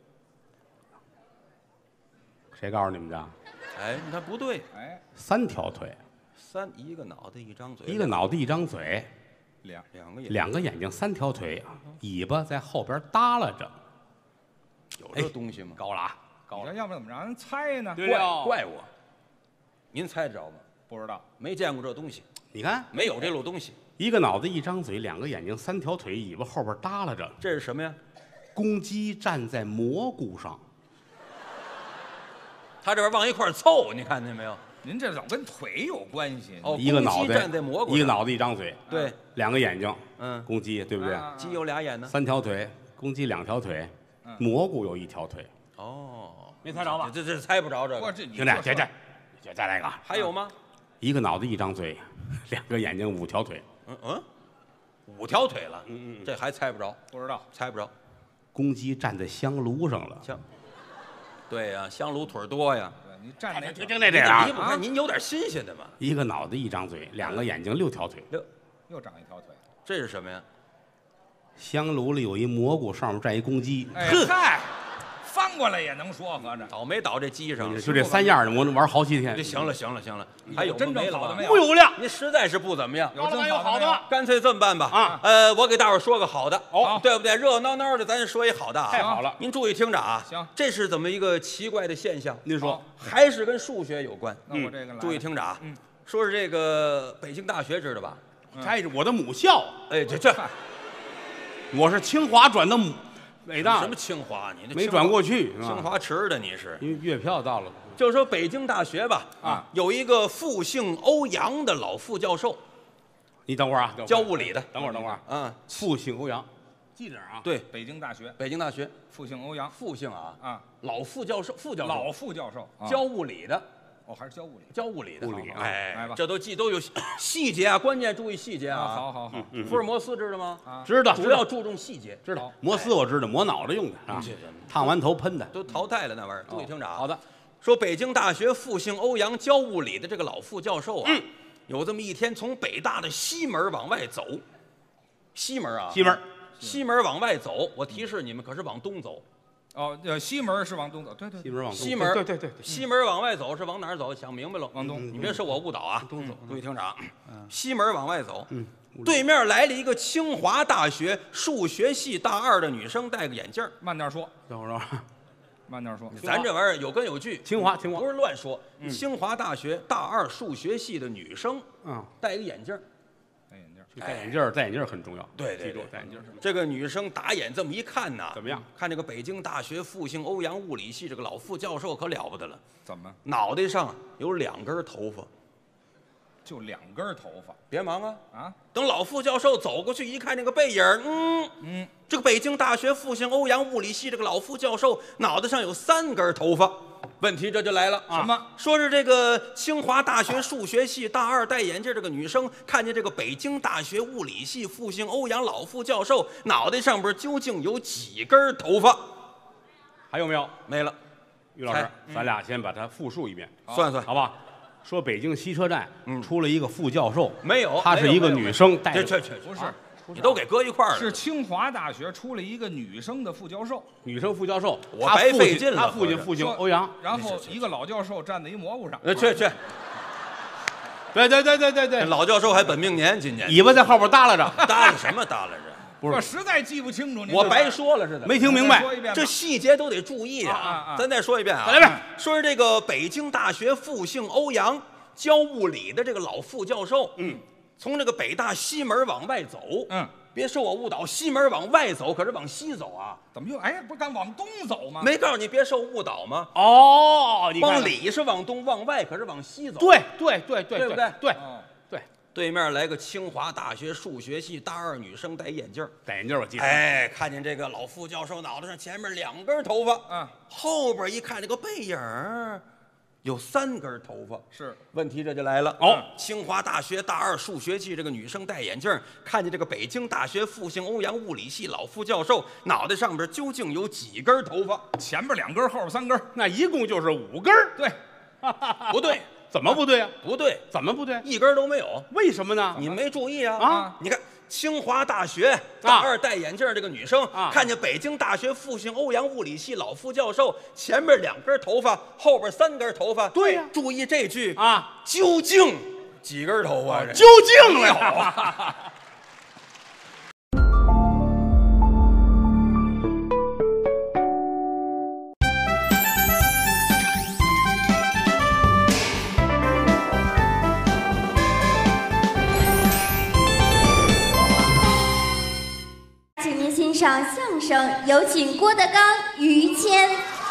谁告诉你们的？ 哎，你看不对， 哎， 三条腿， 一个脑袋一张嘴， 一个脑袋一张嘴， 两个眼睛，三条腿，尾巴在后边耷拉着。 有这东西吗？ 高了啊， 高了，要不怎么让人猜呢？ 怪我，您猜得着吗？ 不知道， 没见过这东西。 你看， 没有这路东西。 一个脑袋一张嘴，两个眼睛，三条腿，尾巴后边耷拉着。 这是什么呀？ 公鸡站在蘑菇上。 他这边往一块凑，你看见没有？ 您这老跟腿有关系？ 哦， 一个脑袋站在蘑菇上， 一个脑袋一张嘴， 对， 两个眼睛，公鸡对不对？ 鸡有俩眼呢。 三条腿，公鸡两条腿，蘑菇有一条腿。 哦， 没猜着吧？ 这猜不着这个。 兄弟，这再来一个。 还有吗？ 一个脑袋一张嘴，两个眼睛，五条腿。 五条腿了。这还猜不着？ 不知道， 猜不着。 公鸡站在香炉上了。 对呀，香炉腿多呀。 你站那就那样。 你不看您有点新鲜的吗？ 一个脑袋一张嘴，两个眼睛，六条腿。 又长一条腿。 这是什么呀？ 香炉里有一蘑菇，上面站一公鸡。 嗨，翻过来也能说，合着倒没倒这鸡上？ 就这三样的，我玩好几天。 行了，还有真正好的没有？ 不有了， 您实在是不怎么样。 有真好的， 干脆这么办吧啊！ 我给大伙说个好的，对不对？热闹闹的，咱说一好的啊！ 太好了， 您注意听着啊！ 行， 这是怎么一个奇怪的现象？ 您说， 还是跟数学有关？ 那我这个注意听着啊！说是这个北京大学知道吧？ 这是我的母校。 哎，这， 我是清华转的北大。 什么清华？你这没转过去， 清华池的你是？ 因为月票到了。 就说北京大学吧，有一个复姓欧阳的老副教授。 你等会儿啊， 教物理的。 等会儿。复姓欧阳，记着啊。 对， 北京大学复姓欧阳，复姓啊。老副教授， 老副教授教物理的。 哦，还是教物理的。 哎， 这都有细节啊，关键注意细节啊。 好。 福尔摩斯知道吗？ 知道， 主要注重细节。 知道。摩斯我知道，磨脑袋用的啊，烫完头喷的。 都淘汰了那玩意儿。注意听着啊。 好的。 说北京大学复姓欧阳教物理的这个老副教授啊，有这么一天从北大的西门往外走。西门啊。西门往外走，我提示你们，可是往东走。 哦，西门是往东走，对， 西门往东。 西门， 对， 西门往外走是往哪儿走？想明白了， 往东。 你别受我误导啊， 东走。 注意听着啊，西门往外走，对面来了一个清华大学数学系大二的女生，戴个眼镜。 慢点说， 等会儿， 慢点说。 咱这玩意儿有根有据。 清华不是乱说。清华大学大二数学系的女生，戴一个眼镜。 戴眼镜很重要。 对， 记住戴眼镜。 这个女生打眼这么一看呢， 怎么样？ 看这个北京大学复姓欧阳物理系这个老副教授可了不得了。 怎么？ 脑袋上有2根头发。 就2根头发？ 别忙啊！等老副教授走过去一看，那个背影，这个北京大学复姓欧阳物理系这个老副教授脑袋上有3根头发。问题这就来了， 什么？ 说是这个清华大学数学系大二戴眼镜这个女生，看见这个北京大学物理系复姓欧阳老副教授脑袋上边究竟有几根头发？ 还有没有？ 没了。 于老师，咱俩先把它复述一遍， 算， 好吧？说北京西车站出了一个副教授， 没有， 她是一个女生，带这不是。你都给搁一块儿了。 是清华大学出了一个女生的副教授， 女生副教授， 我白费劲了。 他父亲复姓欧阳， 然后一个老教授站在一蘑菇上。 去， 对， 老教授还本命年，今年尾巴在后边耷拉着， 耷拉什么耷拉着？ 不是，我实在记不清楚。 我白说了似的， 没听明白。 这细节都得注意啊！咱再说一遍啊！ 再来一遍， 说是这个北京大学复姓欧阳教物理的这个老副教授，从这个北大西门往外走，别受我误导，西门往外走，可是往西走啊？ 怎么又？哎，不是刚往东走吗？ 没告诉你别受误导吗？ 哦，你往里是往东，往外可是往西走。 对， 对不对？ 对， 对面来个清华大学数学系大二女生，戴眼镜， 戴眼镜我记得。 哎，看见这个老副教授脑袋上前面2根头发，后边一看这个背影有3根头发。 是， 问题这就来了。清华大学大二数学系这个女生戴眼镜，看见这个北京大学复兴欧阳物理系老副教授脑袋上边究竟有几根头发？ 前边2根，后边3根， 那一共就是5根。 对， 不对。 怎么不对啊？ 不对， 怎么不对？ 一根都没有。 为什么呢？ 你没注意啊？你看清华大学大二戴眼镜这个女生，看见北京大学复兴欧阳物理系老副教授前面2根头发，后边3根头发。 对呀， 注意这句啊，究竟几根头发？ 究竟了。 欣赏相声，有请郭德纲、于谦。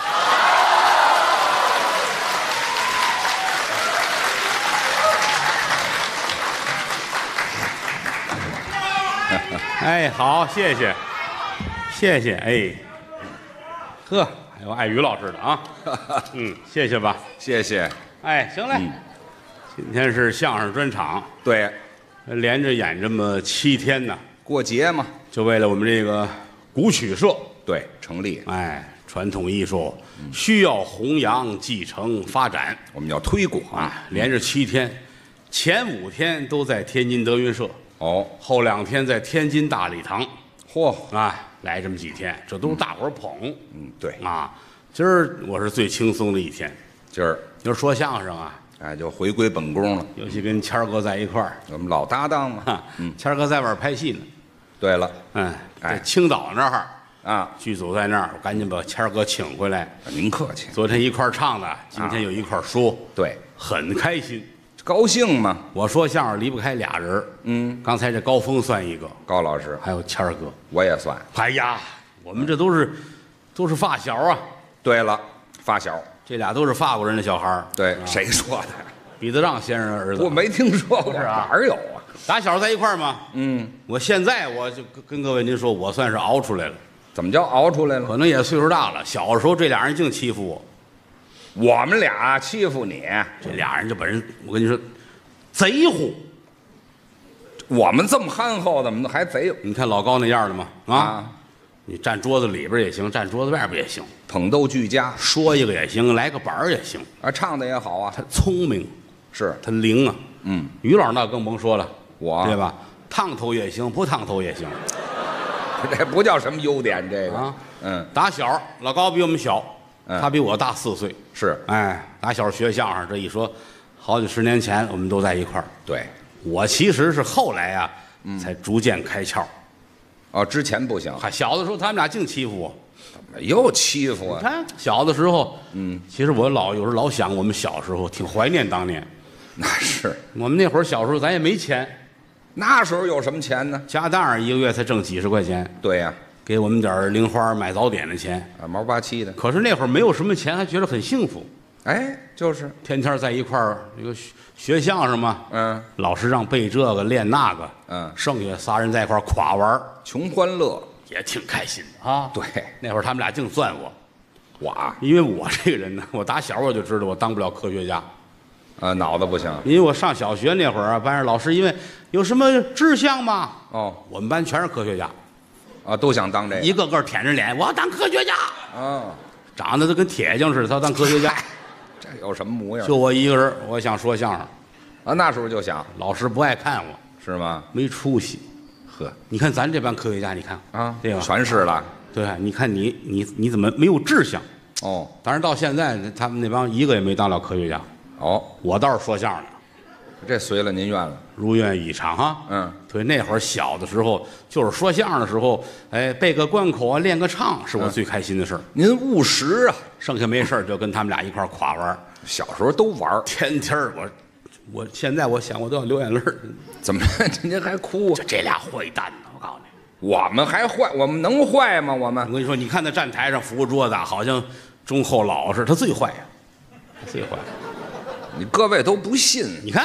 哎，好，谢谢，谢谢。哎，呵，还有爱于老师的啊，谢谢吧， 谢谢。 哎，行嘞，今天是相声专场， 对， 连着演这么7天呢， 过节嘛。 就为了我们这个古曲社， 对，成立。 哎，传统艺术需要弘扬、继承、发展， 我们要推广啊。连着7天，前5天都在天津德云社，后2天在天津大礼堂。 嚯啊，来这么几天，这都是大伙儿捧。 对啊，今儿我是最轻松的一天。 今儿就是说相声啊， 哎，就回归本宫了。 尤其跟谦儿哥在一块儿， 我们老搭档嘛。 谦儿哥在外边拍戏呢。 对了， 在青岛那儿啊， 剧组在那儿，我赶紧把谦儿哥请回来。 您客气。 昨天一块儿唱的，今天又一块儿说， 对， 很开心， 高兴嘛。 我说相声离不开俩人，刚才这高峰算一个， 高老师， 还有谦儿哥， 我也算。 哎呀，我们这都是发小啊。 对了，发小， 这俩都是法国人的小孩儿。 对，谁说的？ 彼得让先生的儿子。 我没听说过，哪儿有啊？ 打小在一块儿吗？我现在我就跟各位您说，我算是熬出来了。 怎么叫熬出来了？ 可能也岁数大了。小时候这俩人净欺负我， 我们俩欺负你， 这俩人就把人，我跟你说，贼乎。 我们这么憨厚，怎么还贼？ 你看老高那样的吗？啊，你站桌子里边也行，站桌子外边也行， 捧逗俱佳， 说一个也行，来个板儿也行。 啊，唱的也好啊， 他聪明， 是他灵啊。于老那更甭说了。对吧？烫头也行，不烫头也行， 这不叫什么优点。这个啊， 打小老高比我们小，他比我大4岁。 是， 哎，打小学相声，这一说，好几10年前我们都在一块儿。 对， 我其实是后来啊，才逐渐开窍。 哦，之前不行。 还小的时候，他们俩净欺负我。 怎么又欺负啊？ 你看小的时候，其实我有时候老想我们小时候，挺怀念当年。 那是我们那会儿小时候，咱也没钱。 那时候有什么钱呢？ 家当然1个月才挣几10块钱。 对呀， 给我们点零花买早点的钱啊，毛八七的。 可是那会儿没有什么钱，还觉得很幸福。 哎，就是天天在一块儿，这个学相声嘛，老师让背这个练那个，剩下仨人在一块儿垮玩， 穷欢乐也挺开心的啊。 对， 那会儿他们俩净钻我，因为我这个人呢，我打小我就知道我当不了科学家。 脑子不行， 因为我上小学那会儿啊，班上老师因为有什么志向吗？我们班全是科学家， 都想当这个， 一个个舔着脸，我要当科学家。长得都跟铁匠似的，他当科学家， 这有什么模样？ 就我一个人，我想说相声啊，那时候就想， 老师不爱看我， 是吗？ 没出息。 呵， 你看咱这帮科学家，你看啊， 对吧？ 全是了。 对，你看你怎么没有志向？当然到现在他们那帮一个也没当了科学家。我倒是说相声的， 这随了您愿了， 如愿以偿哈。对，那会儿小的时候，就是说相声的时候，哎，背个贯口啊，练个唱，是我最开心的事儿。 您务实啊， 剩下没事儿就跟他们俩一块儿垮玩。 小时候都玩， 天天我现在我想我都要流眼泪儿。 怎么您还哭？ 就这俩坏蛋呢，我告诉你， 我们还坏，我们能坏吗？我跟你说，你看他站台上扶个桌子，好像忠厚老实，他最坏呀，最坏。 你各位都不信， 你看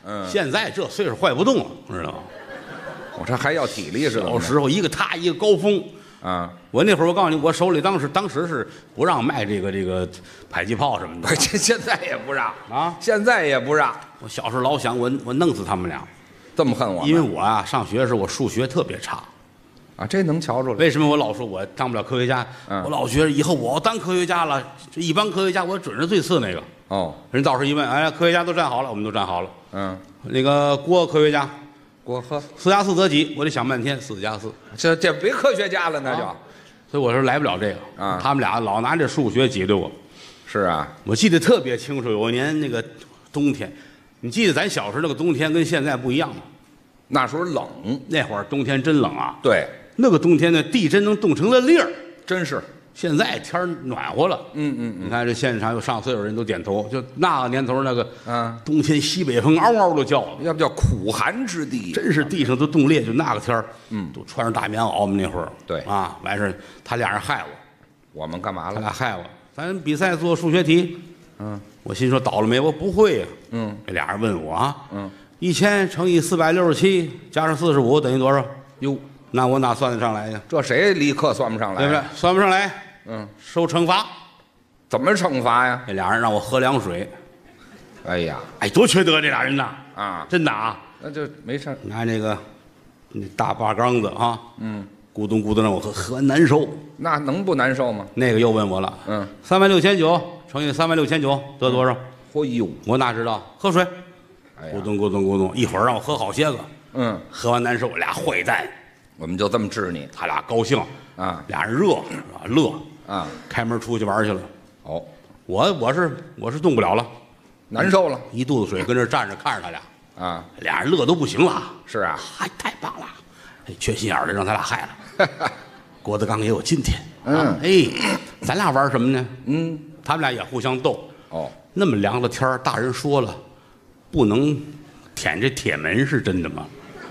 现在这岁数坏不动了，知道吗？ 我这还要体力似的。 有时候一个他一个高峰啊！ 我那会儿我告诉你，我手里当时是不让卖这个迫击炮什么的， 现在也不让啊， 现在也不让。 我小时候老想我弄死他们俩， 这么恨我？ 因为我啊上学的时候我数学特别差。 啊，这能瞧出来。 为什么我老说我当不了科学家？我老觉得以后我要当科学家了，这一帮科学家我准是最次那个。 哦， 人到时候一问，哎，科学家都站好了，我们都站好了。那个郭科学家， 郭呵 ，4加4得几？我得想半天，4加4。 这别科学家了，那就。 所以我说来不了这个啊。他们俩老拿这数学挤兑我。 是啊， 我记得特别清楚，有一年那个冬天，你记得咱小时候那个冬天跟现在不一样吗？ 那时候冷， 那会儿冬天真冷啊。 对。 那个冬天呢，地真能冻成了粒儿， 真是。 现在天儿暖和了，你看这现场有上岁数人都点头，就那个年头那个，冬天西北风嗷嗷的叫， 要不叫苦寒之地， 真是地上都冻裂，就那个天儿，都穿着大棉袄，我们那会儿， 对啊，完事他俩人害我们干嘛了？ 他俩害我，咱比赛做数学题，我心说倒了霉，我不会呀，这俩人问我啊，1000乘以467加上45等于多少？ 哟。 那我哪算得上来呀？ 这谁立刻算不上来？ 对不对？算不上来，受惩罚。 怎么惩罚呀？ 这俩人让我喝凉水。 哎呀， 哎，多缺德这俩人呐！ 啊， 真的啊。 那就没事。 拿那大把缸子啊，咕咚咕咚让我喝完难受。 那能不难受吗？ 那个又问我了，36900乘以36900得多少？ 嚯哟， 我哪知道？喝水。咕咚咕咚咕咚，一会儿让我喝好些个。喝完难受，俩坏蛋。 我们就这么治你， 他俩高兴啊， 俩人乐啊， 开门出去玩去了。 哦， 我是动不了了， 难受了， 一肚子水跟这站着看着他俩啊， 俩人乐都不行了。 是啊， 嗨，太棒了，缺心眼的让他俩害了。郭德纲也有今天。咱俩玩什么呢？他们俩也互相斗。 哦， 那么凉的天儿，大人说了，不能舔这铁门，是真的吗？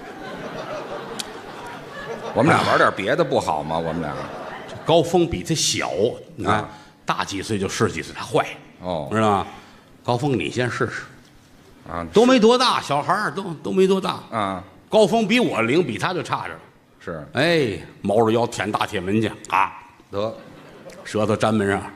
我们俩玩点别的不好吗？我们俩， 高峰比他小，你看大几岁就是几岁，他坏知道吗？高峰你先试试，都没多大，小孩都没多大啊。 高峰比我灵，比他就差着。 是， 猫着腰舔大铁门去啊， 得， 舌头粘门上，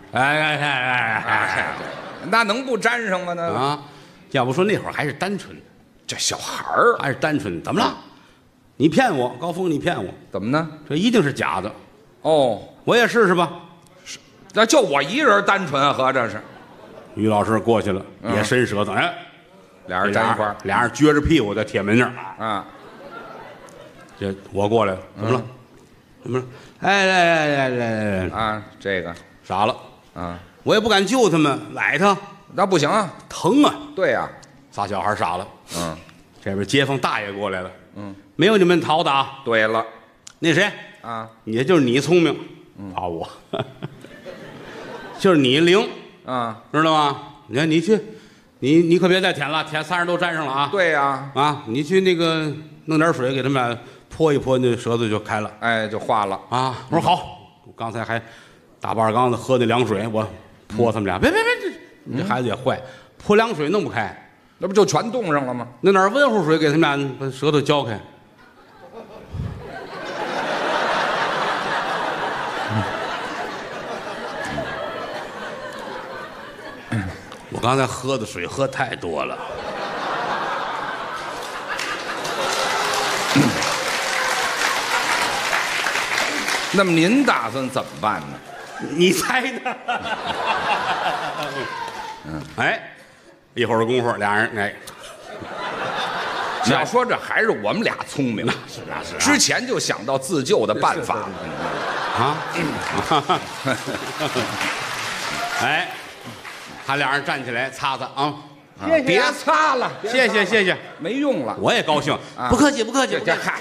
那能不粘上吗？那啊，要不说那会儿还是单纯， 这小孩儿还是单纯，怎么了？你骗我，高峰，你骗我， 怎么呢？ 这一定是假的。 哦， 我也试试吧。 那就我一人单纯啊，合着是。 于老师过去了，也伸舌头， 俩人站一块儿， 俩人撅着屁股在铁门那儿啊。 这我过来了，怎么了？怎么了？ 啊，这个傻了啊！ 我也不敢救他们，崴他， 那不行啊， 疼啊！ 对呀， 仨小孩傻了。这边街坊大爷过来了。没有你们淘的啊。 对了， 那谁啊？ 也就是你聪明，我就是你灵啊， 知道吗？你看你去，你可别再舔了，舔仨人都粘上了啊。 对呀， 你去那个弄点水给他们俩泼一泼，那舌头就开了， 就化了啊。我说好，我刚才还大半缸子喝那凉水，我泼他们俩，别，你这孩子也坏，泼凉水弄不开， 那不就全冻上了吗？ 弄点温乎水给他们俩把舌头浇开。我刚才喝的水喝太多了。 那么您打算怎么办呢？ 你猜呢？一会儿功夫，俩人你要说这还是我们俩聪明， 是， 之前就想到自救的办法啊。他俩人站起来擦擦啊， 别擦了， 谢谢， 没用了。 我也高兴，不客气。 嗨，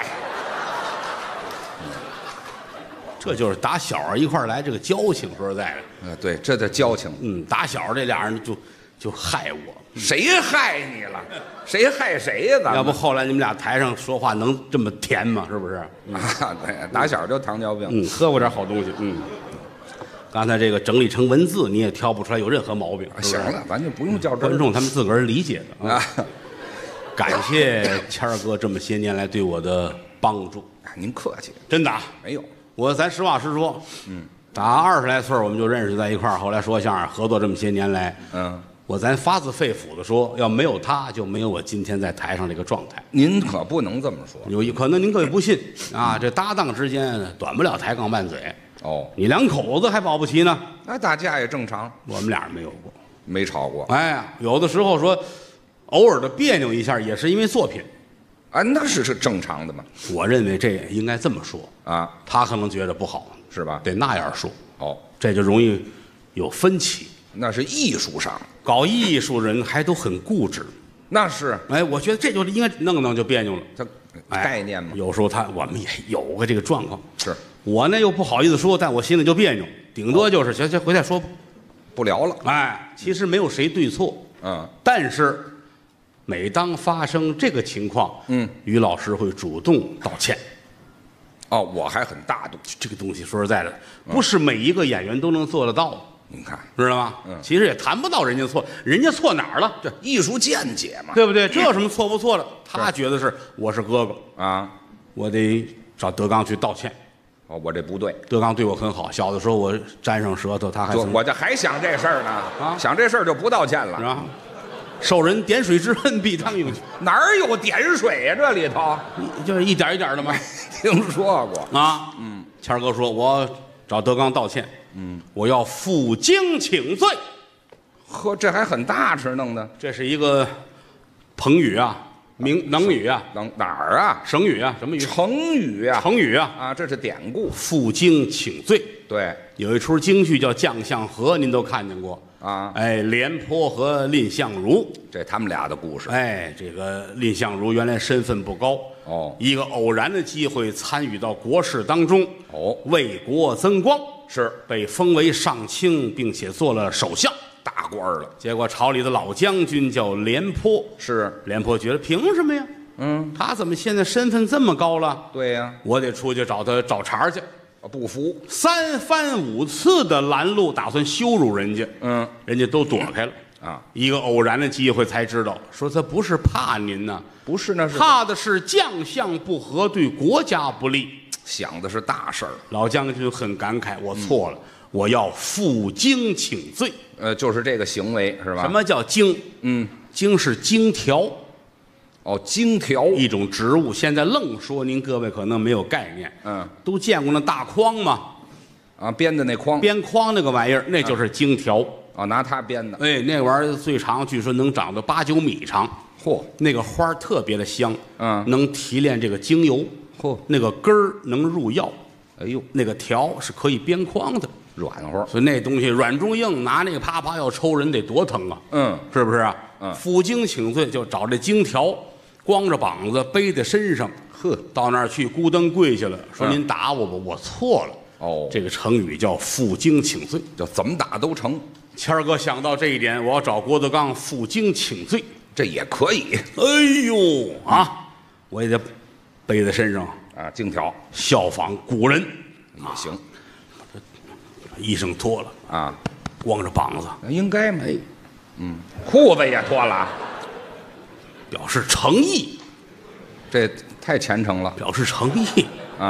这就是打小一块来这个交情，说实在的，对，这叫交情。 打小这俩人就害我， 谁害你了？谁害谁呀？咱们要不后来你们俩台上说话能这么甜吗？是不是？ 啊，对，打小就糖尿病。 喝过点好东西。刚才这个整理成文字，你也挑不出来有任何毛病。 行了，咱就不用较真。 观众他们自个儿理解的啊。 感谢谦儿哥这么些年来对我的帮助。 您客气， 真的没有。 咱实话实说，打20来岁我们就认识在一块儿，后来说相声合作这么些年来，咱发自肺腑的说，要没有他，就没有我今天在台上这个状态。 您可不能这么说， 可能您各位不信啊，这搭档之间短不了抬杠拌嘴。你两口子还保不齐呢， 那打架也正常。 我们俩人没有过， 没吵过。 哎，有的时候说，偶尔的别扭一下，也是因为作品。 啊，那是正常的嘛。 我认为这应该这么说啊， 他可能觉得不好， 是吧？ 得那样说。 这就容易有分歧。 那是艺术上， 搞艺术人还都很固执。 那是， 我觉得这就应该弄就别扭了。 他概念嘛， 有时候我们也有个这个状况。 是我呢又不好意思说，但我心里就别扭，顶多就是行，回再说不聊了。 其实没有谁对错。但是每当发生这个情况，于老师会主动道歉。 我还很大度。 这个东西说实在的，不是每一个演员都能做得到。 您看， 知道吗？其实也谈不到人家错，人家错哪儿了？ 这艺术见解嘛， 对不对？这有什么错不错的？他觉得是我是哥哥啊， 我得找德刚去道歉。 我这不对。 德刚对我很好，小的时候我沾上舌头，他还我这还想这事儿呢想这事儿就不道歉了， 是吧？受人点水之恩，必当涌泉。 哪儿有点水呀？这里头就是一点一点的嘛。 听说过啊？谦儿哥说，我找德刚道歉。我要负荆请罪。 呵，这还很大吃弄的。 这是一个彭语啊，能语啊， 哪儿啊？ 省语啊，什么语？ 成语啊， 成语啊， 这是典故。 负荆请罪。 对， 有一出京剧叫《将相和》，您都看见过啊？ 廉颇和蔺相如， 这他们俩的故事。 这个蔺相如原来身份不高，一个偶然的机会参与到国事当中，为国增光。 是被封为上卿，并且做了首相， 大官了。 结果朝里的老将军叫廉颇，廉颇觉得凭什么呀？他怎么现在身份这么高了？ 对呀， 我得出去找他找茬去。 不服 ，3番5次的拦路，打算羞辱人家。人家都躲开了啊。 一个偶然的机会才知道，说他不是怕您呢， 不是，那是怕的是将相不和，对国家不利。 想的是大事儿。 老将军很感慨，我错了，我要负荆请罪。 就是这个行为是吧？ 什么叫荆？荆是荆条。 荆条一种植物，现在愣说，您各位可能没有概念。都见过那大筐吗？ 编的那筐， 编筐那个玩意儿，那就是荆条。 拿它编的。 那玩意儿最长，据说能长到8、9米长。 嚯， 那个花特别的香，能提炼这个精油。 嚯， 那个根儿能入药。 哎呦， 那个条是可以编筐的， 软和。 所以那东西软中硬，拿那个啪啪要抽人得多疼啊！是不是啊？负荆请罪就找这荆条，光着膀子背在身上，到那儿去咕噔跪下了，说您打我吧，我错了。这个成语叫负荆请罪， 叫怎么打都成。 谦儿哥想到这一点，我要找郭德纲负荆请罪， 这也可以。 哎呦我也得背在身上荆条， 效仿古人也行。 衣裳脱了光着膀子， 应该嘛？裤子也脱了， 表示诚意。 这太虔诚了， 表示诚意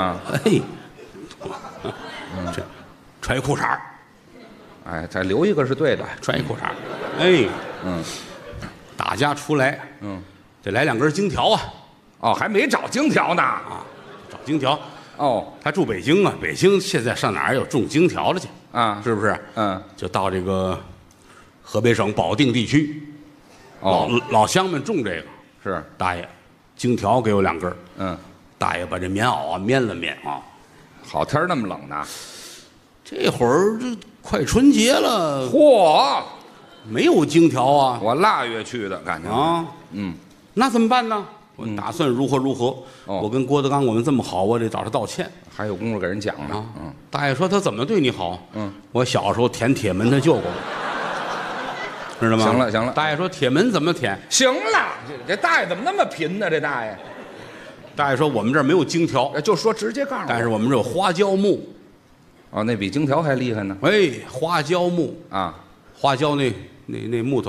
这穿一裤衩再留一个是对的， 穿一裤衩大家出来得来2根荆条还没找荆条呢找荆条他住北京北京现在上哪儿有种荆条的去是不是？就到这个河北省保定地区，老乡们种这个是大爷，荆条给我2根大爷把这棉袄棉了棉好天那么冷呢， 这会儿这快春节了， 嚯， 没有荆条我腊月去的感觉那怎么办呢？我打算如何如何。我跟郭德纲我们这么好，我得找他道歉。 还有功夫给人讲呢。 大爷说他怎么对你好？我小时候舔铁门，他救过我，知道吗？ 行了。 大爷说铁门怎么舔？ 行了，这大爷怎么那么贫呢？这大爷。 大爷说我们这儿没有荆条， 就说直接告诉我。 但是我们这有花椒木。 那比荆条还厉害呢。 花椒木花椒那木头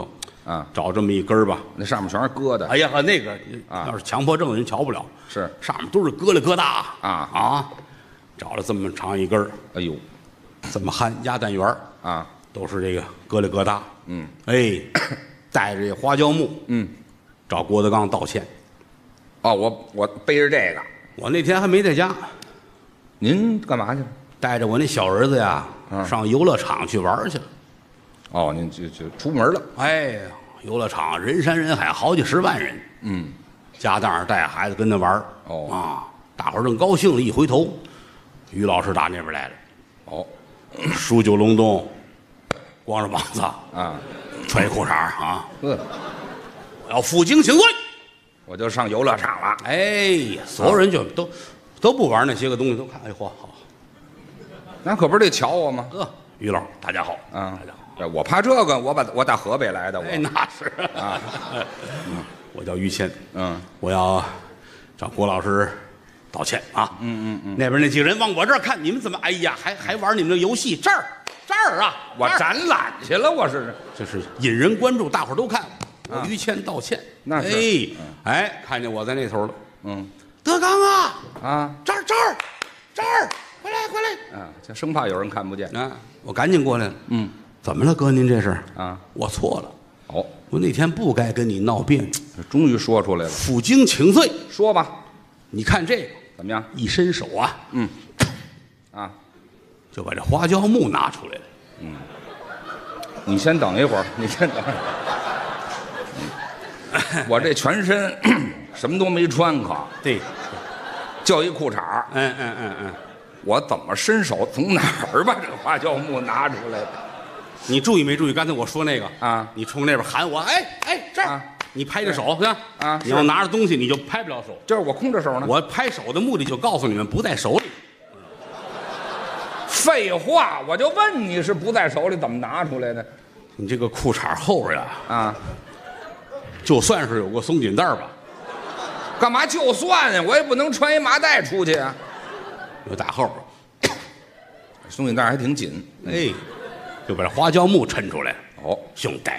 啊， 找这么一根儿吧， 那上面全是疙瘩。 哎呀，那个啊， 要是强迫症的人瞧不了， 是上面都是疙瘩疙瘩啊， 找了这么长一根儿， 哎呦， 这么憨鸭蛋圆儿啊， 都是这个疙瘩疙瘩， 嗯， 哎，带着这花椒木， 嗯， 找郭德纲道歉。 哦，我背着这个， 我那天还没在家， 您干嘛去了？ 带着我那小儿子呀，上游乐场去玩去了。 哦，您就出门了。 哎呀，游乐场人山人海，好几十万人。 嗯， 家当带孩子跟那玩儿。 哦啊，大伙儿正高兴了，一回头，于老师打那边来了。 哦， 数九隆冬，光着膀子啊， 穿一裤衩啊， 我要负荆请罪。 我就上游乐场了。 哎呀，所有人就都不玩那些个东西，都看，哎嚯，好， 那可不是得瞧我吗？ 于老，大家好， 啊， 大家好。 我怕这个，我打河北来的， 哎，那是啊， 我叫于谦， 嗯， 我要找郭老师道歉啊。那边那几个人往我这儿看，你们怎么？哎呀，还玩你们的游戏？这儿啊， 我展览去了，我是。 这是引人关注，大伙儿都看。我于谦道歉， 那是， 哎，看见我在那头了。 嗯， 德刚啊， 这儿，快来！ 啊，就生怕有人看不见啊，我赶紧过来了。 嗯， 怎么了，哥？您这是？ 啊， 我错了。 哦， 我那天不该跟你闹别扭。 终于说出来了。 负荆请罪。 说吧， 你看这个怎么样？ 一伸手啊， 啊， 就把这花椒木拿出来了。 你先等一会儿，你先等一会儿。我这全身什么都没穿，可对， 就一裤衩。 嗯， 我怎么伸手从哪儿把这个花椒木拿出来的？ 你注意没注意？刚才我说那个啊， 你冲那边喊我，哎，这儿，你拍着手， 啊， 你要拿着东西，你就拍不了手。 就是我空着手呢。 我拍手的目的就告诉你们，不在手里。 废话，我就问你是不在手里，怎么拿出来的？ 你这个裤衩后边呀， 啊， 就算是有个松紧带吧， 干嘛就算呀？我也不能穿一麻袋出去啊。 有打后边， 松紧带还挺紧， 哎，就把这花椒木抻出来。 哦， 兄弟，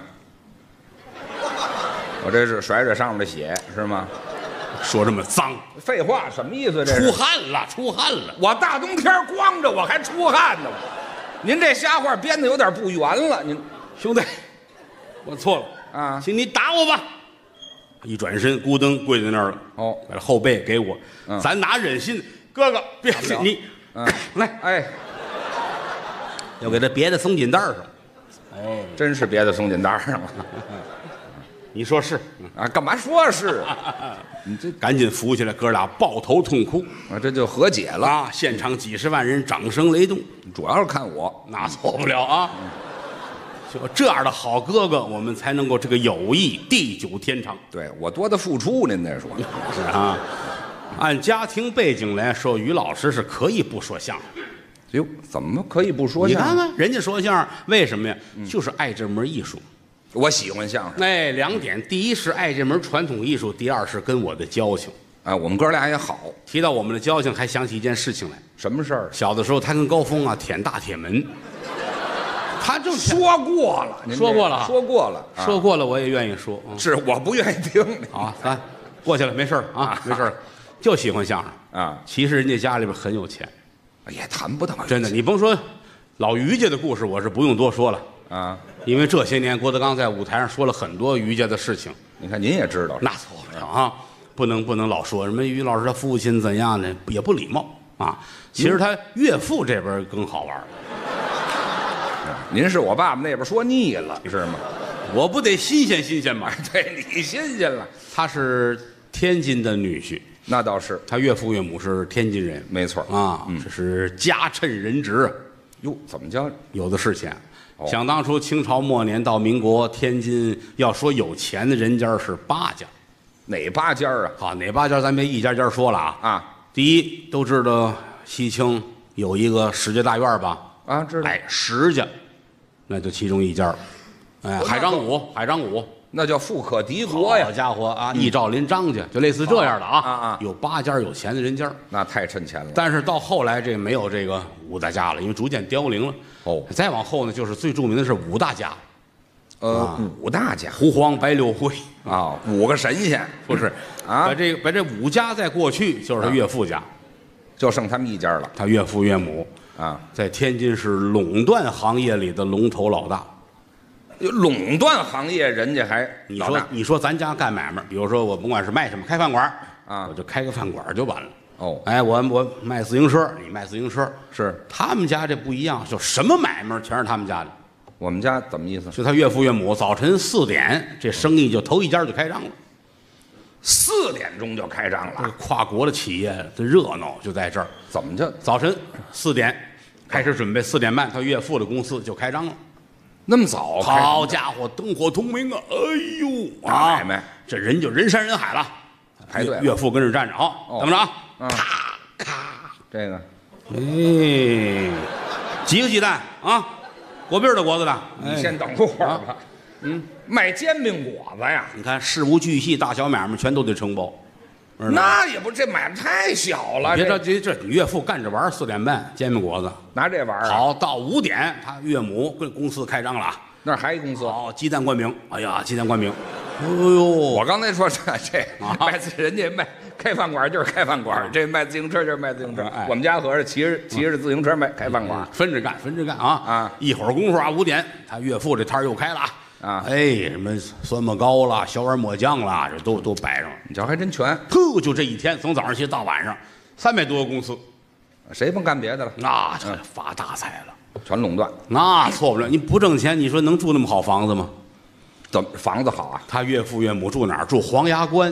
我这是甩上面的血是吗？ 说这么脏， 废话，什么意思？这出汗了。 我大冬天光着，我还出汗呢。您这瞎话编的有点不圆了。您兄弟，我错了啊， 请你打我吧。一转身，咕噔跪在那儿了。 哦， 把这后背给我，咱哪忍心？哥哥，别你，来， 哎， 要给他别在松紧带上。 哎，真是别的松紧带上了。 你说是啊？干嘛说是？ 你这赶紧扶起来，哥俩抱头痛哭啊！这就和解了啊！现场几十万人掌声雷动， 主要是看我， 那错不了啊！就这样的好哥哥，我们才能够这个友谊地久天长。 对我多大付出，您再说是啊。按家庭背景来说，于老师是可以不说相声。 哟，怎么可以不说相声？ 你看看人家说相声，为什么呀？就是爱这门艺术。 我喜欢相声。 那两点，第一是爱这门传统艺术，第二是跟我的交情。 哎，我们哥俩也好。 提到我们的交情，还想起一件事情来。 什么事儿？ 小的时候，他跟高峰啊舔大铁门，他就说过了， 说过了， 说过了， 我也愿意说。 是我不愿意听。 啊，咱过去了，没事儿啊，没事儿，就喜欢相声啊。 其实人家家里边很有钱， 也谈不到。 真的，你甭说老于家的故事，我是不用多说了。 啊， 因为这些年郭德纲在舞台上说了很多于家的事情， 你看您也知道， 那错不了啊，不能老说什么于老师他父亲怎样的，也不礼貌啊。其实他岳父这边更好玩。 您是我爸爸那边说腻了是吗？ 我不得新鲜吗？ 对，你新鲜了。 他是天津的女婿， 那倒是， 他岳父岳母是天津人， 没错啊，这是家趁人直。 哟，怎么叫？ 有的是钱。想当初清朝末年到民国，天津要说有钱的人家是8家， 哪8家啊？ 好，哪8家咱别一家家说了啊。 啊， 第一都知道西青有一个史家大院吧？ 啊，知道。 哎，史家，那就其中一家。哎，海张武， 那叫富可敌国呀！ 好家伙啊，易兆林张家就类似这样的啊， 有8家有钱的人家， 那太趁钱了。 但是到后来这没有这个5大家了，因为逐渐凋零了。哦，再往后呢，就是最著名的是5大家。 5大家， 胡黄白柳灰啊，5个神仙不是啊？ 把这5家在过去就是他岳父家， 就剩他们一家了。 他岳父岳母啊， 在天津是垄断行业里的龙头老大。 垄断行业，人家还你说咱家干买卖，比如说我甭管是卖什么，开饭馆啊， 我就开个饭馆就完了。 哦， 哎，我卖自行车，你卖自行车， 是他们家这不一样，就什么买卖全是他们家的。 我们家怎么意思？ 就他岳父岳母早晨4点，这生意就头一家就开张了 ，4点钟就开张了。 跨国的企业这热闹就在这儿。 怎么就早晨4点开始准备，4点半他岳父的公司就开张了。 那么早？ 好家伙，灯火通明啊！哎呦， 大买卖， 这人就人山人海了， 排队。 岳父跟这站着，好，等着啊，咔咔， 这个， 哎，几个鸡蛋啊？果篦的果子的， 你先等会儿吧。卖煎饼果子呀？ 你看事无巨细，大小买卖全都得承包。 那也不，这买卖太小了。 别着急，这你岳父干着玩，4点半煎饼果子， 拿这玩儿。 好，到5点，他岳母跟公司开张了。 那还一公司？ 哦，鸡蛋灌饼。哎呀，鸡蛋灌饼。哎呦， 我刚才说这卖人家卖开饭馆就是开饭馆，这卖自行车就是卖自行车。我们家合着骑着自行车开饭馆， 分着干啊！一会儿功夫啊，5点，他岳父这摊又开了啊！哎，什么酸沫糕啦、小碗抹酱啦，这都摆上了。 你瞧还真全。 呵，就这一天，从早上起到晚上，300多个公司， 谁甭干别的了？ 那这发大财了， 全垄断。 那错不了，你不挣钱，你说能住那么好房子吗？ 怎么房子好啊？ 他岳父岳母住哪儿？住黄崖关。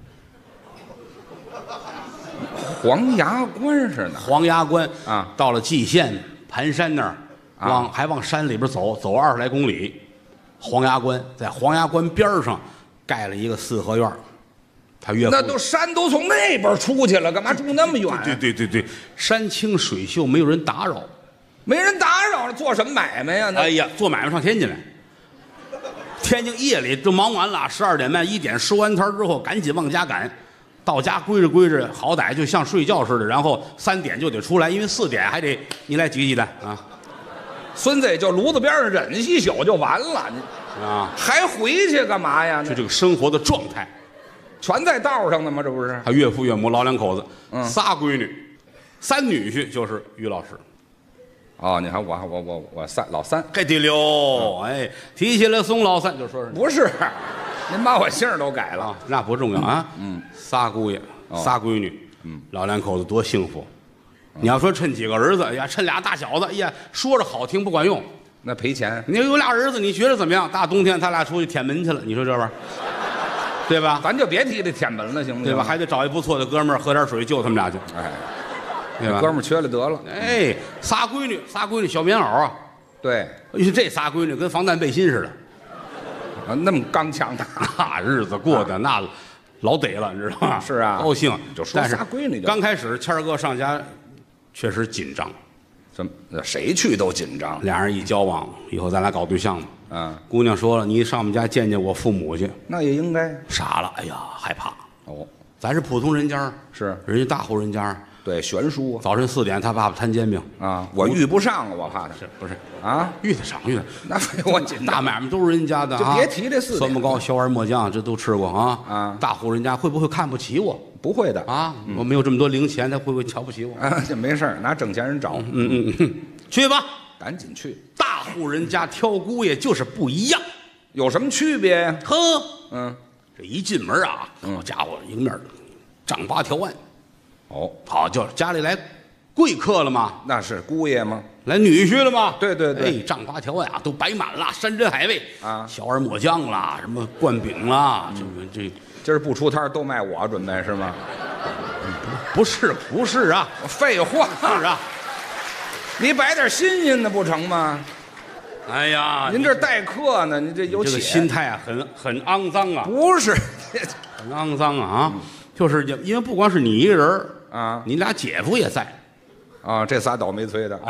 黄崖关是哪？ 黄崖关啊， 到了蓟县盘山那儿，还往山里边走20来公里。黄崖关在黄崖关边上盖了一个4合院。他岳父那山都从那边出去了，干嘛住那么远？ 对，山清水秀，没有人打扰， 没人打扰了，做什么买卖呀？ 哎呀，做买卖上天津来。天津夜里都忙完了，12点半1点收完摊之后，赶紧往家赶。到家归着，好歹就像睡觉似的，然后3点就得出来，因为4点还得你来几个鸡蛋啊。 孙子也就炉子边上忍一宿就完了，你啊还回去干嘛呀？ 就这个生活的状态， 全在道上呢吗？这不是？ 他岳父岳母老2口子，3闺女，3女婿就是于老师。 哦，你看我老三， 嘿对溜，哎，提起来宋老三就说是不是？您把我姓都改了， 那不重要啊。仨姑爷，3闺女，老2口子多幸福。你要说趁几个儿子，哎呀，趁俩大小子，哎呀，说着好听不管用， 那赔钱。 你有俩儿子，你觉得怎么样？大冬天他俩出去舔门去了，你说这玩意儿，对吧？ 咱就别提这舔门了，行不行？ 对吧？还得找一不错的哥们儿喝点水救他们俩去， 哎， 对吧？ 哥们儿缺了得了。 哎，3闺女小棉袄啊， 对， 这仨闺女跟防弹背心似的。 那么刚强的， 那日子过的那老得了，你知道吗？ 是啊， 高兴。 就说仨闺女， 刚开始谦儿哥上家确实紧张， 怎么谁去都紧张？ 俩人一交往以后，咱俩搞对象嘛。姑娘说了，你上我们家见见我父母去。 那也应该。 傻了，哎呀，害怕。 哦， 咱是普通人家， 是人家大户人家。 对，悬殊。 早晨4点，他爸爸摊煎饼啊，我遇不上啊，我怕他。 不是啊？ 遇得上。 那我紧大买卖都是人家的， 就别提这4点。 酸沫糕、小碗抹酱，这都吃过啊。 大户人家会不会看不起我？ 不会的啊，我没有这么多零钱，他会不会瞧不起我？ 啊，这没事拿挣钱人找。 去吧， 赶紧去。 大户人家挑姑爷就是不一样， 有什么区别呀？ 呵，这一进门啊，好家伙，迎面丈8条案。哦，好，就家里来贵客了吗？ 那是姑爷吗？ 来女婿了吗？ 对， 哎，丈8条案啊，都摆满了，山珍海味啊， 小碗抹酱啦，什么灌饼啦，这今儿不出摊都卖我，准备是吗？ 不是啊， 废话是啊， 你摆点新鲜的不成吗？ 哎呀， 您这待客呢，你这有这个心态啊，很肮脏啊， 不是， 很肮脏啊，就是因为不光是你一个人啊， 你俩姐夫也在啊，这仨倒霉催的，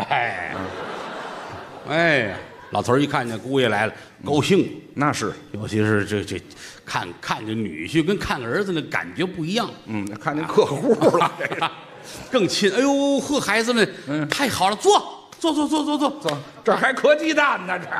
哎，老头一看见姑爷来了，高兴， 那是， 尤其是这看着女婿跟看儿子那感觉不一样， 看见客户了，这个更亲。哎呦呵，孩子们，太好了，坐，这儿还磕鸡蛋呢，这儿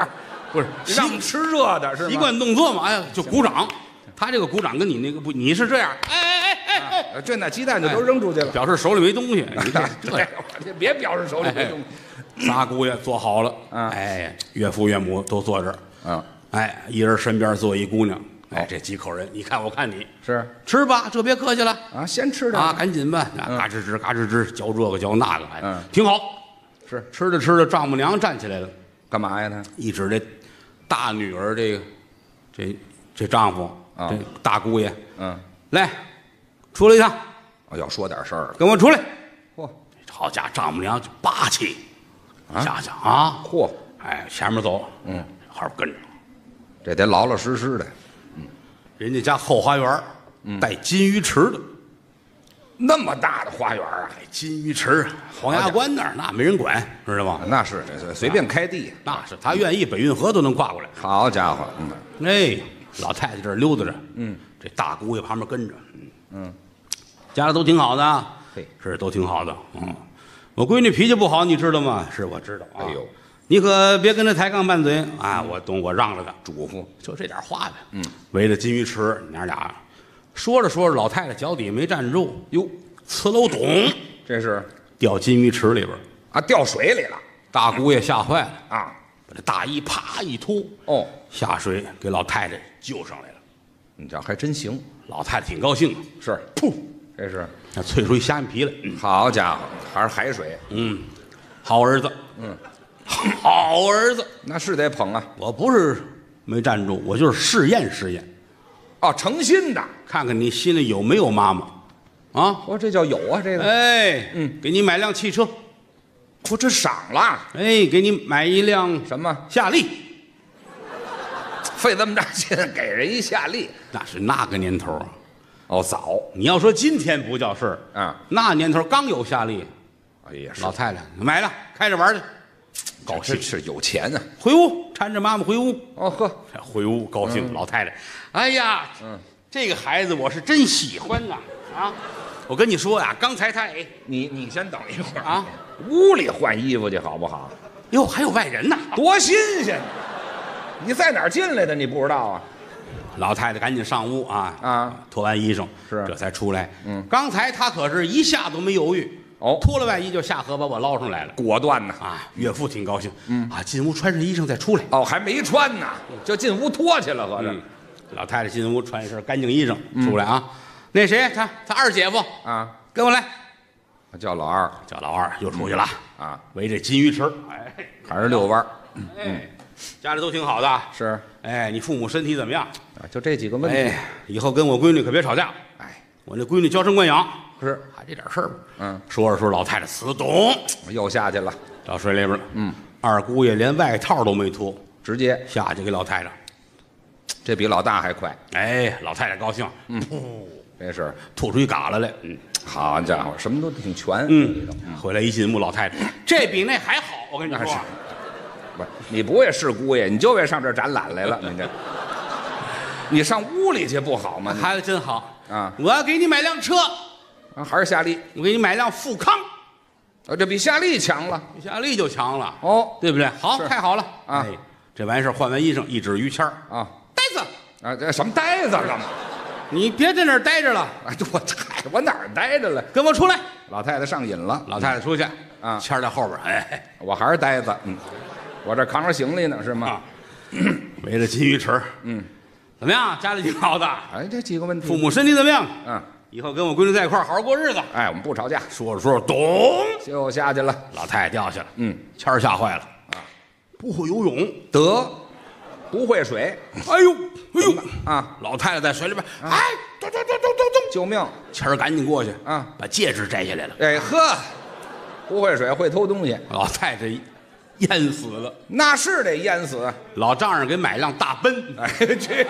不是让我们吃热的是吗？ 习惯动作嘛，哎呀，就鼓掌。他这个鼓掌跟你那个不，你是这样， 这那鸡蛋就都扔出去了， 表示手里没东西。你这别表示手里没东西。仨姑爷坐好了，哎，岳父岳母都坐这儿，哎，一人身边坐一姑娘，哎，这几口人，你看我看你是吃吧，这别客气了啊，先吃的啊，赶紧吧，嘎吱吱嘎吱吱，嚼这个嚼那个，哎，挺好。 是吃着吃着，丈母娘站起来了， 干嘛呀？她一指这大女儿，这丈夫。这大姑爷，来，出来一趟。 要说点事儿了， 跟我出来。 嚯， 好家伙，丈母娘就霸气，想想啊， 嚯， 哎，前面走，后边跟着， 这得老老实实的。 人家家后花园带金鱼池的， 那么大的花园啊， 金鱼池，黄牙关那儿那没人管，知道吗？ 那是随便开地， 那是他愿意，北运河都能跨过来。 好家伙， 哎。老太太这儿溜达着，这大姑爷旁边跟着，家里都挺好的，是都挺好的，我闺女脾气不好，你知道吗？是我知道啊。 哎呦， 你可别跟她抬杠拌嘴啊！我懂，我让着她， 嘱咐就这点话呗。围着金鱼池，娘俩说着说着，老太太脚底没站住，哟，呲溜咚， 这是掉金鱼池里边啊，掉水里了。 大姑爷吓坏了啊， 把这大衣啪一脱，下水给老太太救上来了。 你这还真行， 老太太挺高兴， 是， 噗， 这是那啐出一虾米皮来。 好家伙，还是海水。 好儿子，好儿子， 那是得捧啊。 我不是没站住，我就是试验试验。 哦，诚心的， 看看你心里有没有妈妈啊？ 我这叫有啊，这个。 哎，给你买辆汽车。 我这赏了。 哎，给你买一辆什么夏利？ 费这么大劲给人一夏利， 那是那个年头啊。 哦，早。 你要说今天不叫事儿啊， 那年头刚有夏利。 哎呀， 老太太买了，开着玩去，高兴是有钱啊。 回屋搀着妈妈回屋。 哦呵， 回屋高兴。老太太，哎呀，这个孩子我是真喜欢呐啊！我跟你说呀，刚才他你先等一会儿啊， 屋里换衣服去好不好？ 哟，还有外人呢， 多新鲜！你在哪儿进来的？你不知道啊？ 老太太赶紧上屋啊，脱完衣裳是这才出来。刚才他可是一下都没犹豫，脱了外衣就下河把我捞上来了， 果断呢啊！岳父挺高兴，进屋穿上衣裳再出来。 哦，还没穿呢，就进屋脱去了，合着。 老太太进屋穿一身干净衣裳出来啊。那谁，他二姐夫啊， 跟我来。 叫老二， 叫老二又出去了啊， 围这金鱼池，哎， 还是遛弯。 家里都挺好的， 是， 哎，你父母身体怎么样？ 啊，就这几个问题。 哎，以后跟我闺女可别吵架。哎，我那闺女娇生惯养， 是， 还这点事儿吧。说着说着，老太太死懂， 又下去了， 到水里边了。二姑爷连外套都没脱， 直接下去给老太太。 这比老大还快。 哎，老太太高兴， 这是吐出一嘎来。 好家伙，什么都挺全。 回来一进屋，老太太，这比那还好。我跟你说， 不是你不会是姑爷，你就为上这展览来了。你这，你上屋里去不好吗？ 孩子真好啊！ 我要给你买辆车啊，还是夏利？ 我给你买辆富康。 这比夏利强了， 比夏利就强了哦， 对不对？好，太好了啊！ 这完事换完衣裳，一指于谦儿啊， 呆子啊，这什么呆子干嘛？ 你别在那儿待着了！ 哎，我哪儿待着了？ 跟我出来！ 老太太上瘾了， 老太太出去啊， 谦儿在后边，哎， 我还是呆子，我这扛着行李呢，是吗？ 围着金鱼池，怎么样？家里挺好的。 哎，这几个问题， 父母身体怎么样？ 以后跟我闺女在一块儿好好过日子。 哎，我们不吵架。 说着说着，咚， 就下去了。 老太太掉下来。 谦儿吓坏了啊，不会游泳， 得不会水。 哎呦哎呦啊！ 老太太在水里边，哎，咚咚咚咚咚咚， 救命！ 谦儿赶紧过去啊， 把戒指摘下来了。 哎呵，不会水会偷东西， 老太太淹死了。 那是得淹死。 老丈人给买辆大奔。 哎，去你的！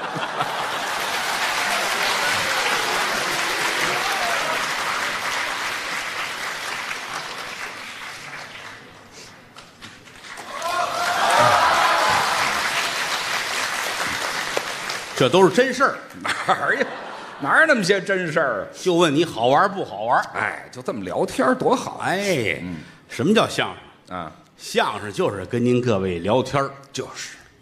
这都是真事儿， 哪有那么些真事儿？ 就问你好玩不好玩？ 哎，就这么聊天多好！ 哎，什么叫相声啊？ 相声就是跟您各位聊天， 就是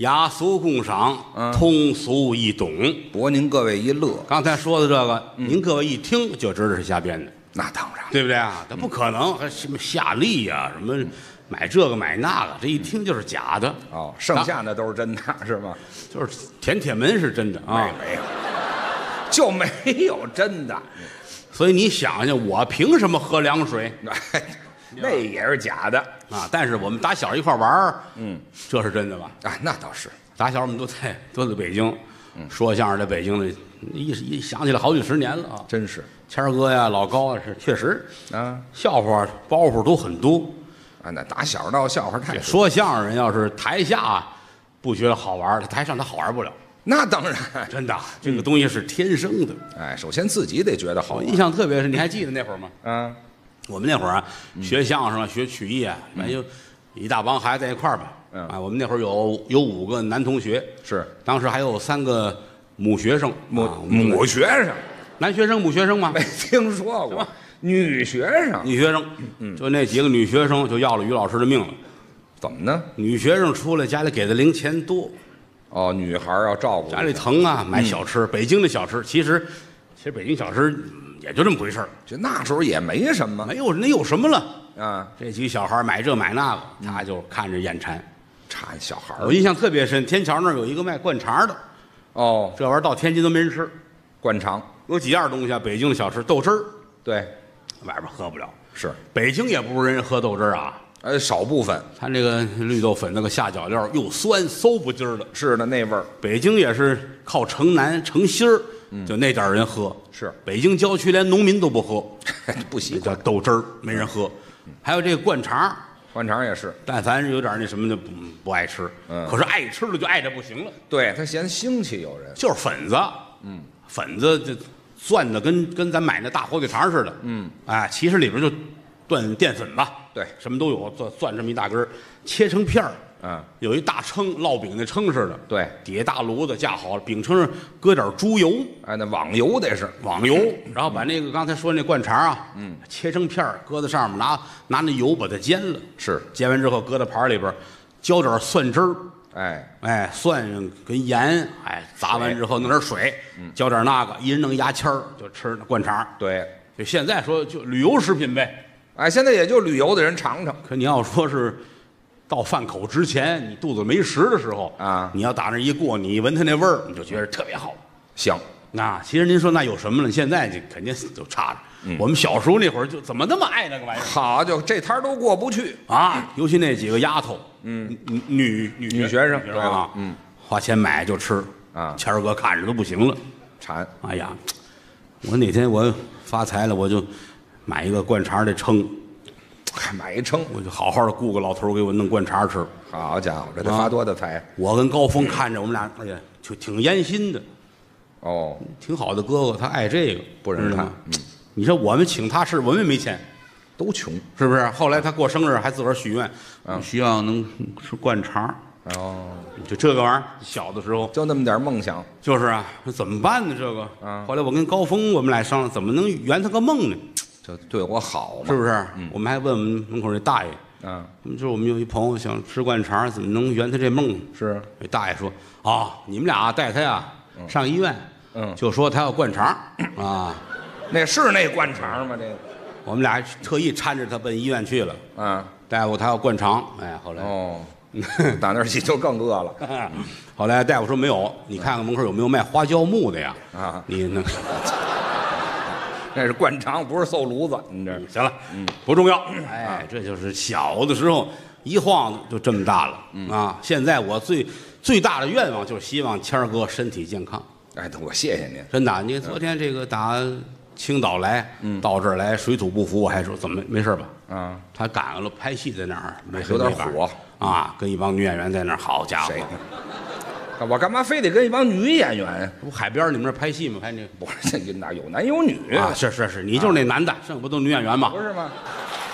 雅俗共赏，通俗易懂， 博您各位一乐。 刚才说的这个，您各位一听就知道是瞎编的， 那当然， 对不对啊？他不可能还什么夏利呀，什么买这个买那个，这一听就是假的。 哦，剩下的都是真的，是吗？ 就是舔铁门是真的啊， 没有，就没有真的。 所以你想想，我凭什么喝凉水？ 那也是假的啊！但是我们打小一块玩儿，这是真的吧？ 啊，那倒是。 打小我们都在北京，说相声在北京的，一想起来好几十年了啊！ 真是， 谦儿哥呀，老高啊，是确实啊， 笑话包袱都很多啊。那打小到笑话太多。 说相声人要是台下不觉得好玩，他台上他好玩不了。 那当然， 真的，这个东西是天生的。 哎，首先自己得觉得好玩。 我印象特别深，你还记得那会儿吗？ 嗯。 我们那会儿啊，学相声啊，学曲艺啊，反正就一大帮孩子在一块儿吧。啊，我们那会儿有5个男同学， 是当时还有3个母学生， 母学生， 男学生母学生吗？ 没听说过。女学生， 就那几个女学生就要了于老师的命了。 怎么呢？ 女学生出来家里给的零钱多， 哦，女孩要照顾， 家里疼啊，买小吃，北京的小吃，其实北京小吃也就这么回事儿， 就那时候也没什么， 没有那有什么了啊？ 这几个小孩买这买那个，他就看着眼馋， 馋小孩。 我印象特别深，天桥那儿有一个卖灌肠的， 哦， 这玩意儿到天津都没人吃。 灌肠有几样东西啊，北京的小吃，豆汁儿， 对， 外边喝不了。 是北京也不是人喝豆汁儿啊， 少部分， 它那个绿豆粉那个下脚料又酸，馊不筋儿的。 是的，那味儿。 北京也是靠城南城心儿，就那点儿人喝。 是北京郊区连农民都不喝， 不习惯叫豆汁儿，没人喝。还有这个灌肠， 灌肠也是， 但凡有点那什么的不爱吃。可是爱吃的就爱的不行了。 对他嫌腥气，有人就是粉子，粉子就攥的跟咱买那大火腿肠似的。哎，其实里边就锻淀粉吧。 对， 什么都有，攥这么一大根儿，切成片儿。有一大称，烙饼那称似的。 对， 底下大炉子架好了，饼称上搁点猪油。 哎，那网油得是网油，然后把那个刚才说那灌肠啊，切成片儿，搁在上面，拿那油把它煎了。 是， 煎完之后搁到盘里边，浇点蒜汁儿。 哎， 蒜跟盐，砸完之后弄点水，浇点那个，一人弄牙签儿就吃那灌肠。 对， 就现在说就旅游食品呗。 哎，现在也就旅游的人尝尝。 可你要说是到饭口之前，你肚子没食的时候啊， 你要打那一过，你闻它那味儿，你就觉得特别好， 香。 那其实您说那有什么了？现在就肯定就差着。我们小时候那会儿就怎么那么爱那个玩意儿？ 好，就这摊都过不去啊！尤其那几个丫头，女学生， 对吧？花钱买就吃啊。 谦儿哥看着都不行了， 馋。 哎呀，我哪天我发财了，我就买一个灌肠的称， 还买一称， 我就好好的雇个老头给我弄灌肠吃。 好家伙，这得发多大财！ 我跟高峰看着我们俩，哎呀，就挺烟心的。 哦， 挺好的哥哥，他爱这个， 不忍看。 你说我们请他吃，我们也没钱， 都穷， 是不是？后来他过生日还自个儿许愿，希望能吃灌肠。 哦， 就这个玩意儿，小的时候就那么点梦想。 就是啊，怎么办呢？这个，后来我跟高峰我们俩商量，怎么能圆他个梦呢？ 这对我好嘛， 是不是？我们还问我们门口那大爷，就是我们有一朋友想吃灌肠，怎么能圆他这梦？ 是， 那大爷说啊，你们俩带他呀上医院。就说他要灌肠啊， 那是那灌肠吗？这个， 我们俩特意搀着他奔医院去了。大夫他要灌肠，哎，后来打那儿起就更饿了。 后来大夫说没有，你看看门口有没有卖花椒木的呀？你那那是灌肠，不是搜炉子。你这行了，不重要。哎，这就是小的时候一晃就这么大了啊！现在我最大的愿望就是希望谦儿哥身体健康。 哎，我谢谢您， 真的。你昨天这个打青岛来，到这儿来水土不服，我还说怎么没事吧？他赶上了拍戏在那儿， 有点火啊，跟一帮女演员在那儿，好家伙！ 我干嘛非得跟一帮女演员？ 不海边你们这拍戏吗？拍那不是那有男有女啊？是，你就是那男的，剩不都女演员吗？ 不是吗？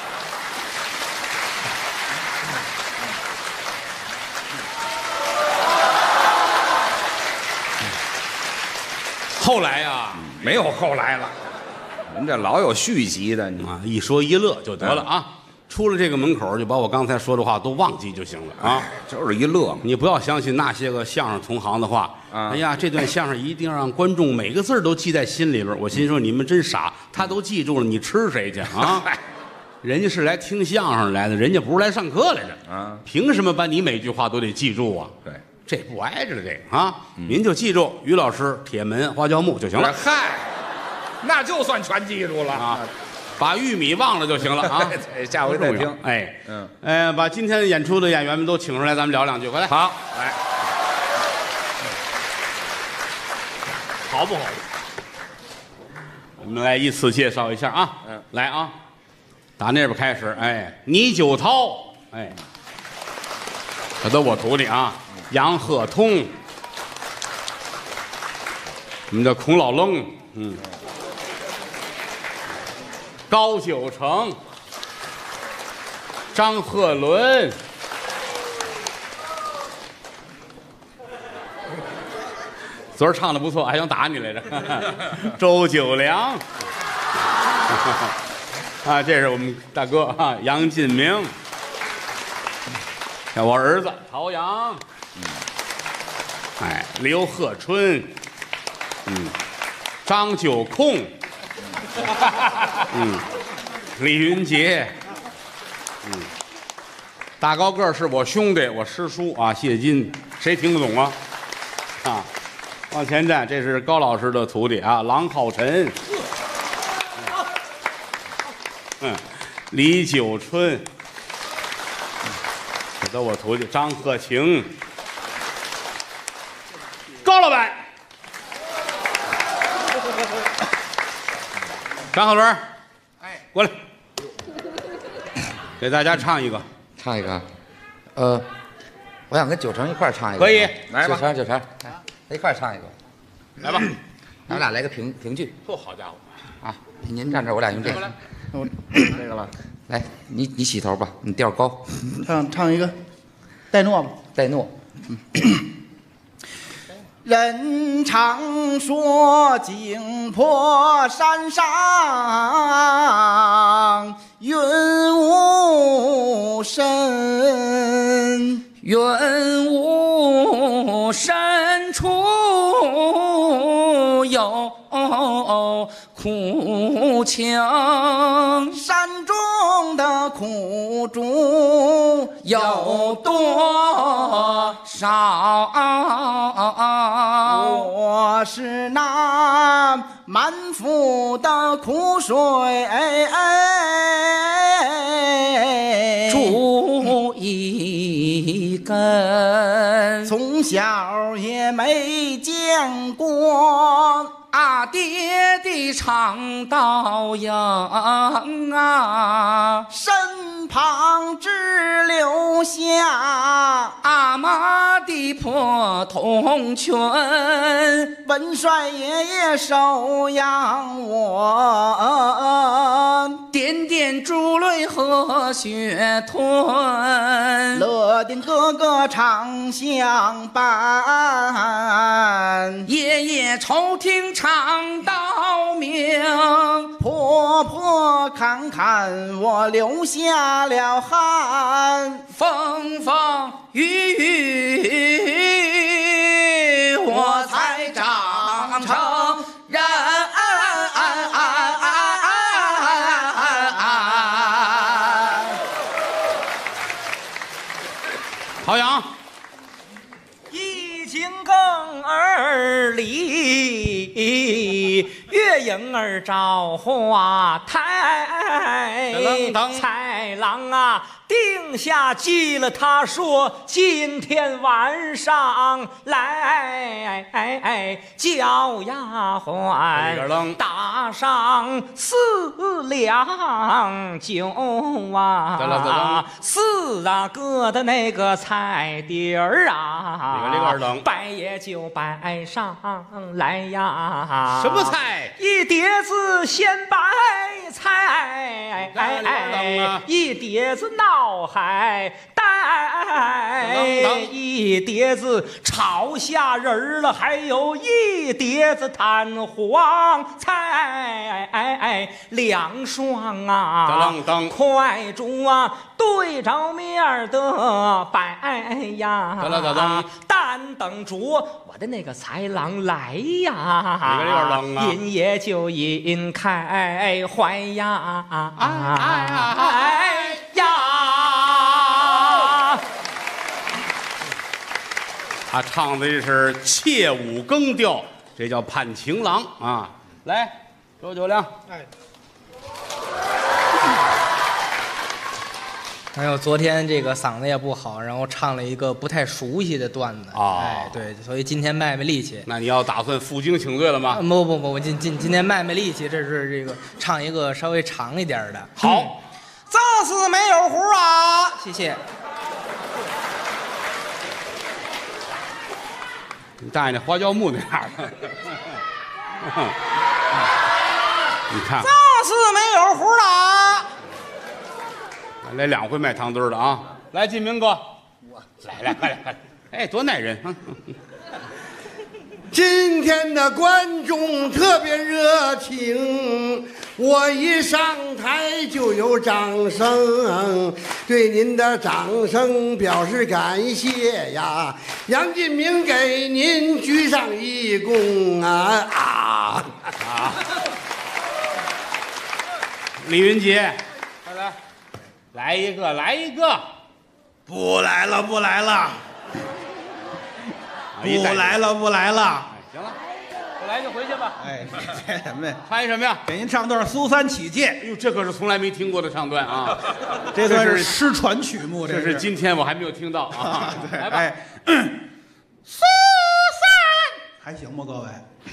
后来呀， 没有后来了，您这老有续集的，你啊，一说一乐就得了啊。 出了这个门口，就把我刚才说的话都忘记就行了啊！ 就是一乐嘛。 你不要相信那些个相声同行的话。哎呀，这段相声一定让观众每个字都记在心里边。我心说你们真傻，他都记住了，你吃谁去啊？人家是来听相声来的，人家不是来上课来的啊！凭什么把你每句话都得记住啊？ 对， 这不挨着的这个啊！您就记住于老师铁门花椒木就行了。 嗨，那就算全记住了啊！ 把玉米忘了就行了啊！ 下回再听。 把今天演出的演员们都请出来，咱们聊两句，快来。 好，来， 好不好？ 我们来依次介绍一下啊。来啊，打那边开始。倪九涛，这都我徒弟啊。杨鹤通，我们的孔老楞，高九成，张鹤伦，昨儿唱的不错，还想打你来着。周九良，这是我们大哥啊，杨进明，我儿子陶阳，刘鹤春，张九控。李云杰，大高个是我兄弟，我师叔啊，谢金，谁听得懂啊？往前站，这是高老师的徒弟啊，郎浩辰，李九春，这都我徒弟，张鹤晴，高老板。张鹤伦，过来，给大家唱一个。 唱一个，我想跟九成一块唱一个。 可以， 来吧，九成，来，一块唱一个。 来吧， 咱们俩来个评剧。 好家伙！ 啊，您站这儿，我俩用这个。 这个了。 来，你起头吧，你调高。 唱一个，戴诺吧。 戴诺。 人常说惊破山上云雾深， 云雾深处有苦情， 山中的苦主有多少？ 我是那满腹的苦水竹一根， 从小也没见过阿爹的肠道营啊， 身旁只留下阿妈的破铜裙， 文帅爷爷收养我， 点点珠泪和血吞， 乐定哥哥常相伴， 爷爷抽听肠道鸣， 婆婆看看我流下了汗， 风风雨雨我才长成人。 陶阳， 一经更儿里，月影儿照花台。豺狼啊，定下计了，他说今天晚上来叫丫鬟打上4两酒啊，4个的那个菜底儿啊，摆也就摆上来呀。 什么菜？ 一碟子鲜白菜，一碟子闹海带一碟子炒虾仁儿了，还有一碟子蛋黄菜，两双啊，快煮啊，对着面的摆呀，蛋等煮，我的那个豺狼来呀，饮也就饮开怀呀， 他唱的这是切五更调，这叫盼情郎啊！来，周九良， 还有昨天这个嗓子也不好，然后唱了一个不太熟悉的段子。对，所以今天卖力气。 那你要打算负荆请罪了吗？ 不，我今天卖力气，这是这个唱一个稍微长一点的。 好， 这是没有胡啊！谢谢。 你大爷那花椒木那样的，你看， 这是没有胡啊！ 来2回卖糖墩的啊！来，金明哥，来，哎，多耐人啊！ 今天的观众特别热情，我一上台就有掌声，对您的掌声表示感谢呀！杨金明给您鞠上一躬啊！ 李云杰，来一个， 不来了，不来了。行了，不来就回去吧。 这什么呀？ 翻译什么呀？ 给您唱段《苏三起解》。 哎呦，这可是从来没听过的唱段啊！ 这算是失传曲目， 这是今天我还没有听到啊！来吧， 苏三还行吗？各位，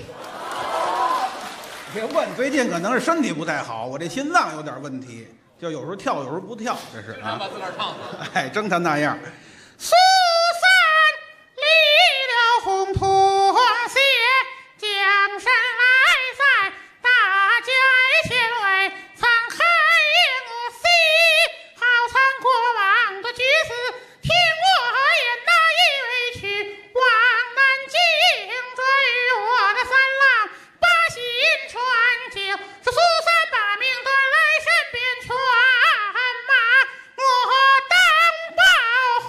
别问，最近可能是身体不太好，我这心脏有点问题，就有时候跳，有时候不跳，这是啊。 把自个儿唱死。 哎，争他那样。 苏三离了红拖鞋，将身来在大街前为沧海迎西，好唱过往的句子，听我演那一位曲，往南京追我的三郎把心传酒，是苏三把命端来身边劝马，我当报还。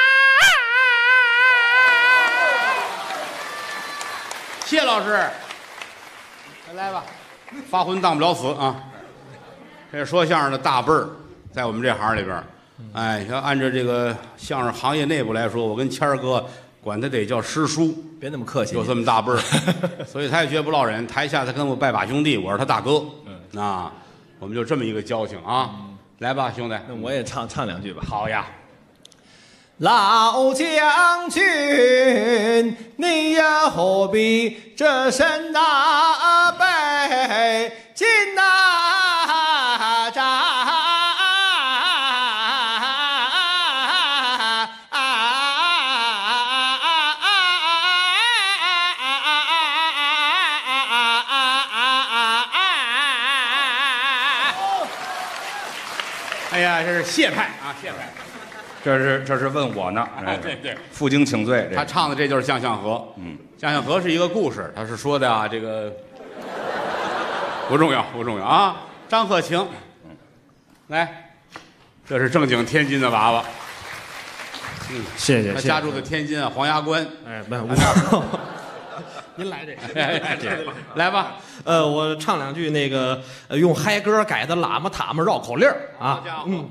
谢老师，来吧，发昏当不了死啊！这说相声的大辈儿，在我们这行里边，哎，要按照这个相声行业内部来说，我跟谦儿哥管他得叫师叔， 别那么客气， 有这么大辈儿，所以他也绝不落忍。台下他跟我拜把兄弟，我是他大哥，啊，我们就这么一个交情啊！来吧，兄弟， 那我也唱2句吧。 好呀。 老将军，你呀何必这身那背进那扎？ 哎呀，这是谢派啊，谢派。 这是问我呢， 对， 负荆请罪。 他唱的这就是《将相和》。将相和》是一个故事，他是说的啊，这个不重要啊。张鹤晴，来，这是正经天津的娃娃。 谢谢。 他家住在天津啊，黄崖关。 哎，没有， 您来这个， 来吧。 我唱2句那个用嗨歌改的喇嘛塔嘛绕口令啊。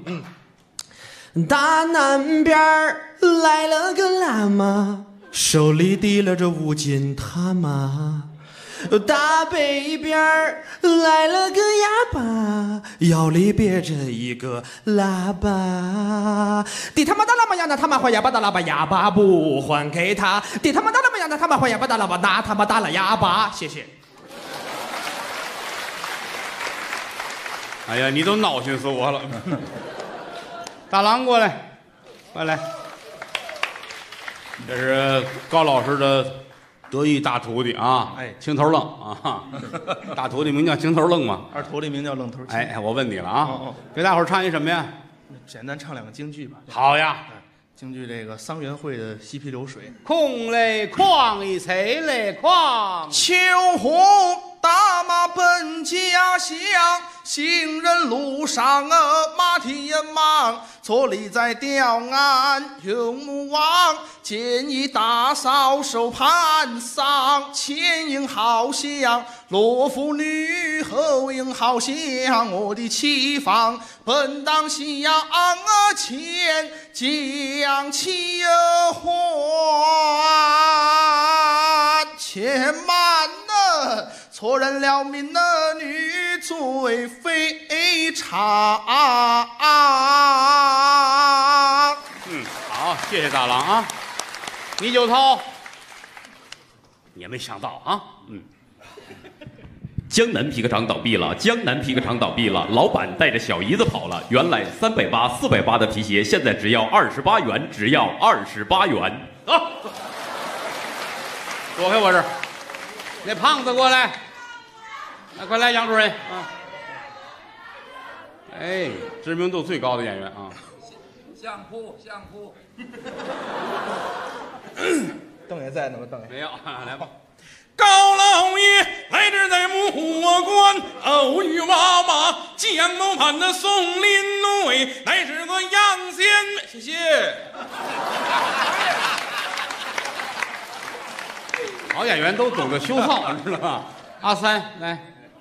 大南边来了个喇嘛，手里提了这5斤塔嘛。大北边来了个哑巴，腰里别着一个喇叭。地他妈的喇嘛呀，那他妈还哑巴的喇叭，哑巴不还给他。地他妈的喇嘛呀，那他妈还哑巴的喇叭，那他妈打了哑巴。谢谢。 哎呀，你都闹心死我了。大郎过来，快来。这是高老师的得意大徒弟啊，青头愣啊，大徒弟名叫青头愣嘛， 二徒弟名叫愣头青。 哎，我问你了啊，给大伙儿唱一什么呀？ 简单唱2个京剧吧。 好呀， 京剧这个桑园会的西皮流水。 空来狂一吹来狂， 秋红大马奔家乡，行人路上马蹄也忙，坐立在吊岸用目望，见一大嫂手盘桑，前迎好像罗妇女，后迎好像我的妻房，本当西洋前将妻还，且慢错认了民的女罪非常。 好，谢谢大郎啊。倪九涛，你也没想到啊， 江南皮革厂倒闭了，江南皮革厂倒闭了，老板带着小姨子跑了。原来380、480的皮鞋，现在只要28元，只要28元啊！ 躲开我这儿，那胖子过来，快来，杨主任啊！哎，知名度最高的演员啊！ 相扑。 邓爷在呢吗？邓爷没有，来吧。 高老爷来这在木火关，偶遇妈妈江某畔的宋林内，乃是个杨仙。谢谢。 好演员都懂得羞臊，知道吗？阿三来，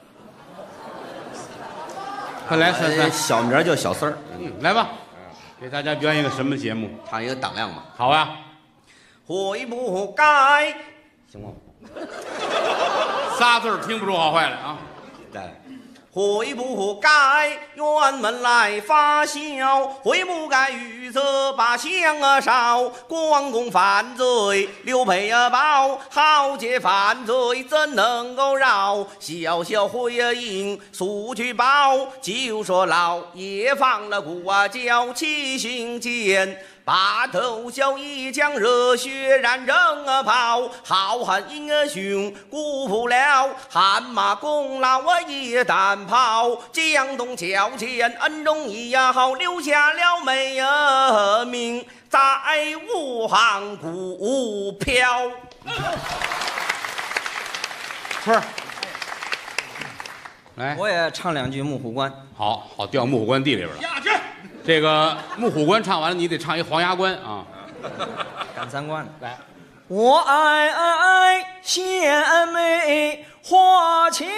快来，三， 小名叫小四儿。 来吧，给大家表演一个什么节目？ 唱一个党亮吧。 好呀。 会不该，行吗？ 仨字听不出好坏来啊！ 来，会不该辕门来发笑，会不该预则把香烧。关公犯罪，刘备报，豪杰犯罪怎能够饶？小小回应速去报，就说老爷放了鼓叫七星剑。把头小一将热血燃扔跑，好汉英雄辜负了，汗马功劳也单抛。江东乔前恩重义好，留下了美名在武行股票。 春儿，来， 我也唱2句《木虎关》。 好，掉木虎关地里边了。 下去。 这个木虎关唱完了，你得唱一黄牙关啊！ 赶3关来， 我爱贤妹花枪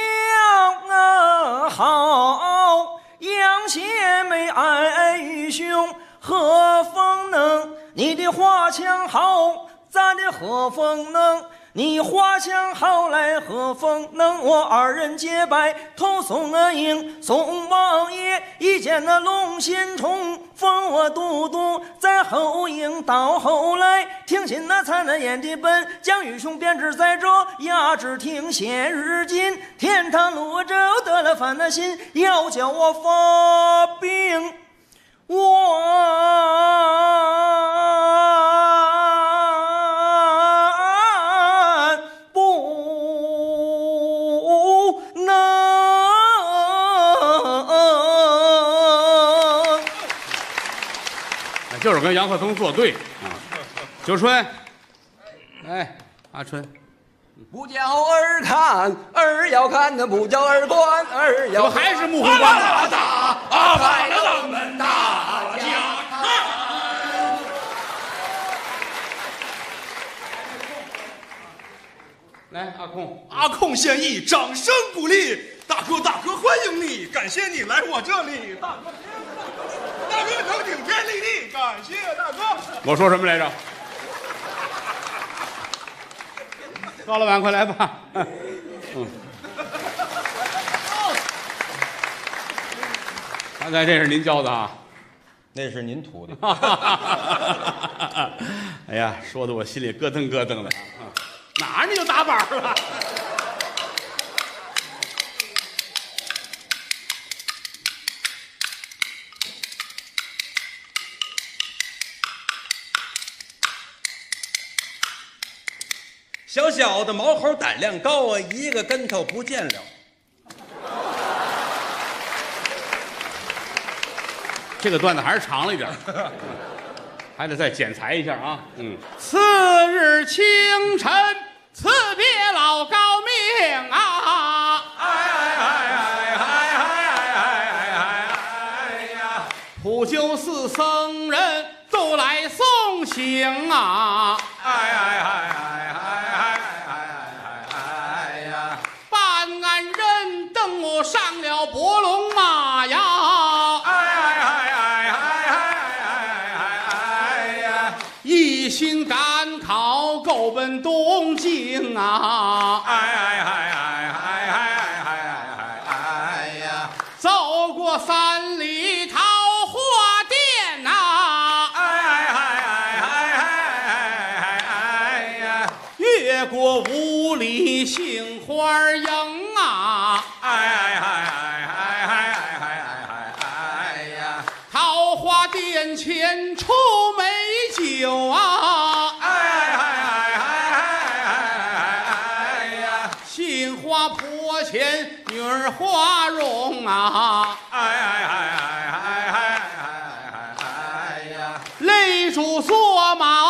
好，杨贤妹爱玉兄何风能？你的花枪好，咱的何风能？你花枪好来何风能？我2人结拜投宋营，宋王爷一见那龙心冲，封我都督在后营。到后来听信那残难眼的本，将玉兄编制在这压制庭现日今，天堂泸州得了烦那心，要叫我发兵就是跟杨鹤松作对啊！九春，哎，阿春， 不叫儿看，儿要看的不叫儿观，儿要怎么还是木虎关？ 开了当门大家看。 来，阿空， 阿空献艺，掌声鼓励。大哥，欢迎你，感谢你来我这里。大哥能顶天立地，感谢大哥。 我说什么来着？高老板，快来吧。刚才这是您教的啊？ 那是您图的。 哎呀，说的我心里咯噔咯噔的。哪儿你就打板了？ 小小的毛猴胆量高啊，一个跟头不见了。 这个段子还是长了一点， 还得再剪裁一下啊。 次日清晨，辞别老高明啊！普救寺僧人都来送行啊！办案人等我上了伯龙马呀！一心赶考，够奔东京啊！走过3里桃花店呐，越过5里杏花营啊，桃花店前出美酒啊，杏花坡前女儿花容啊，泪珠做马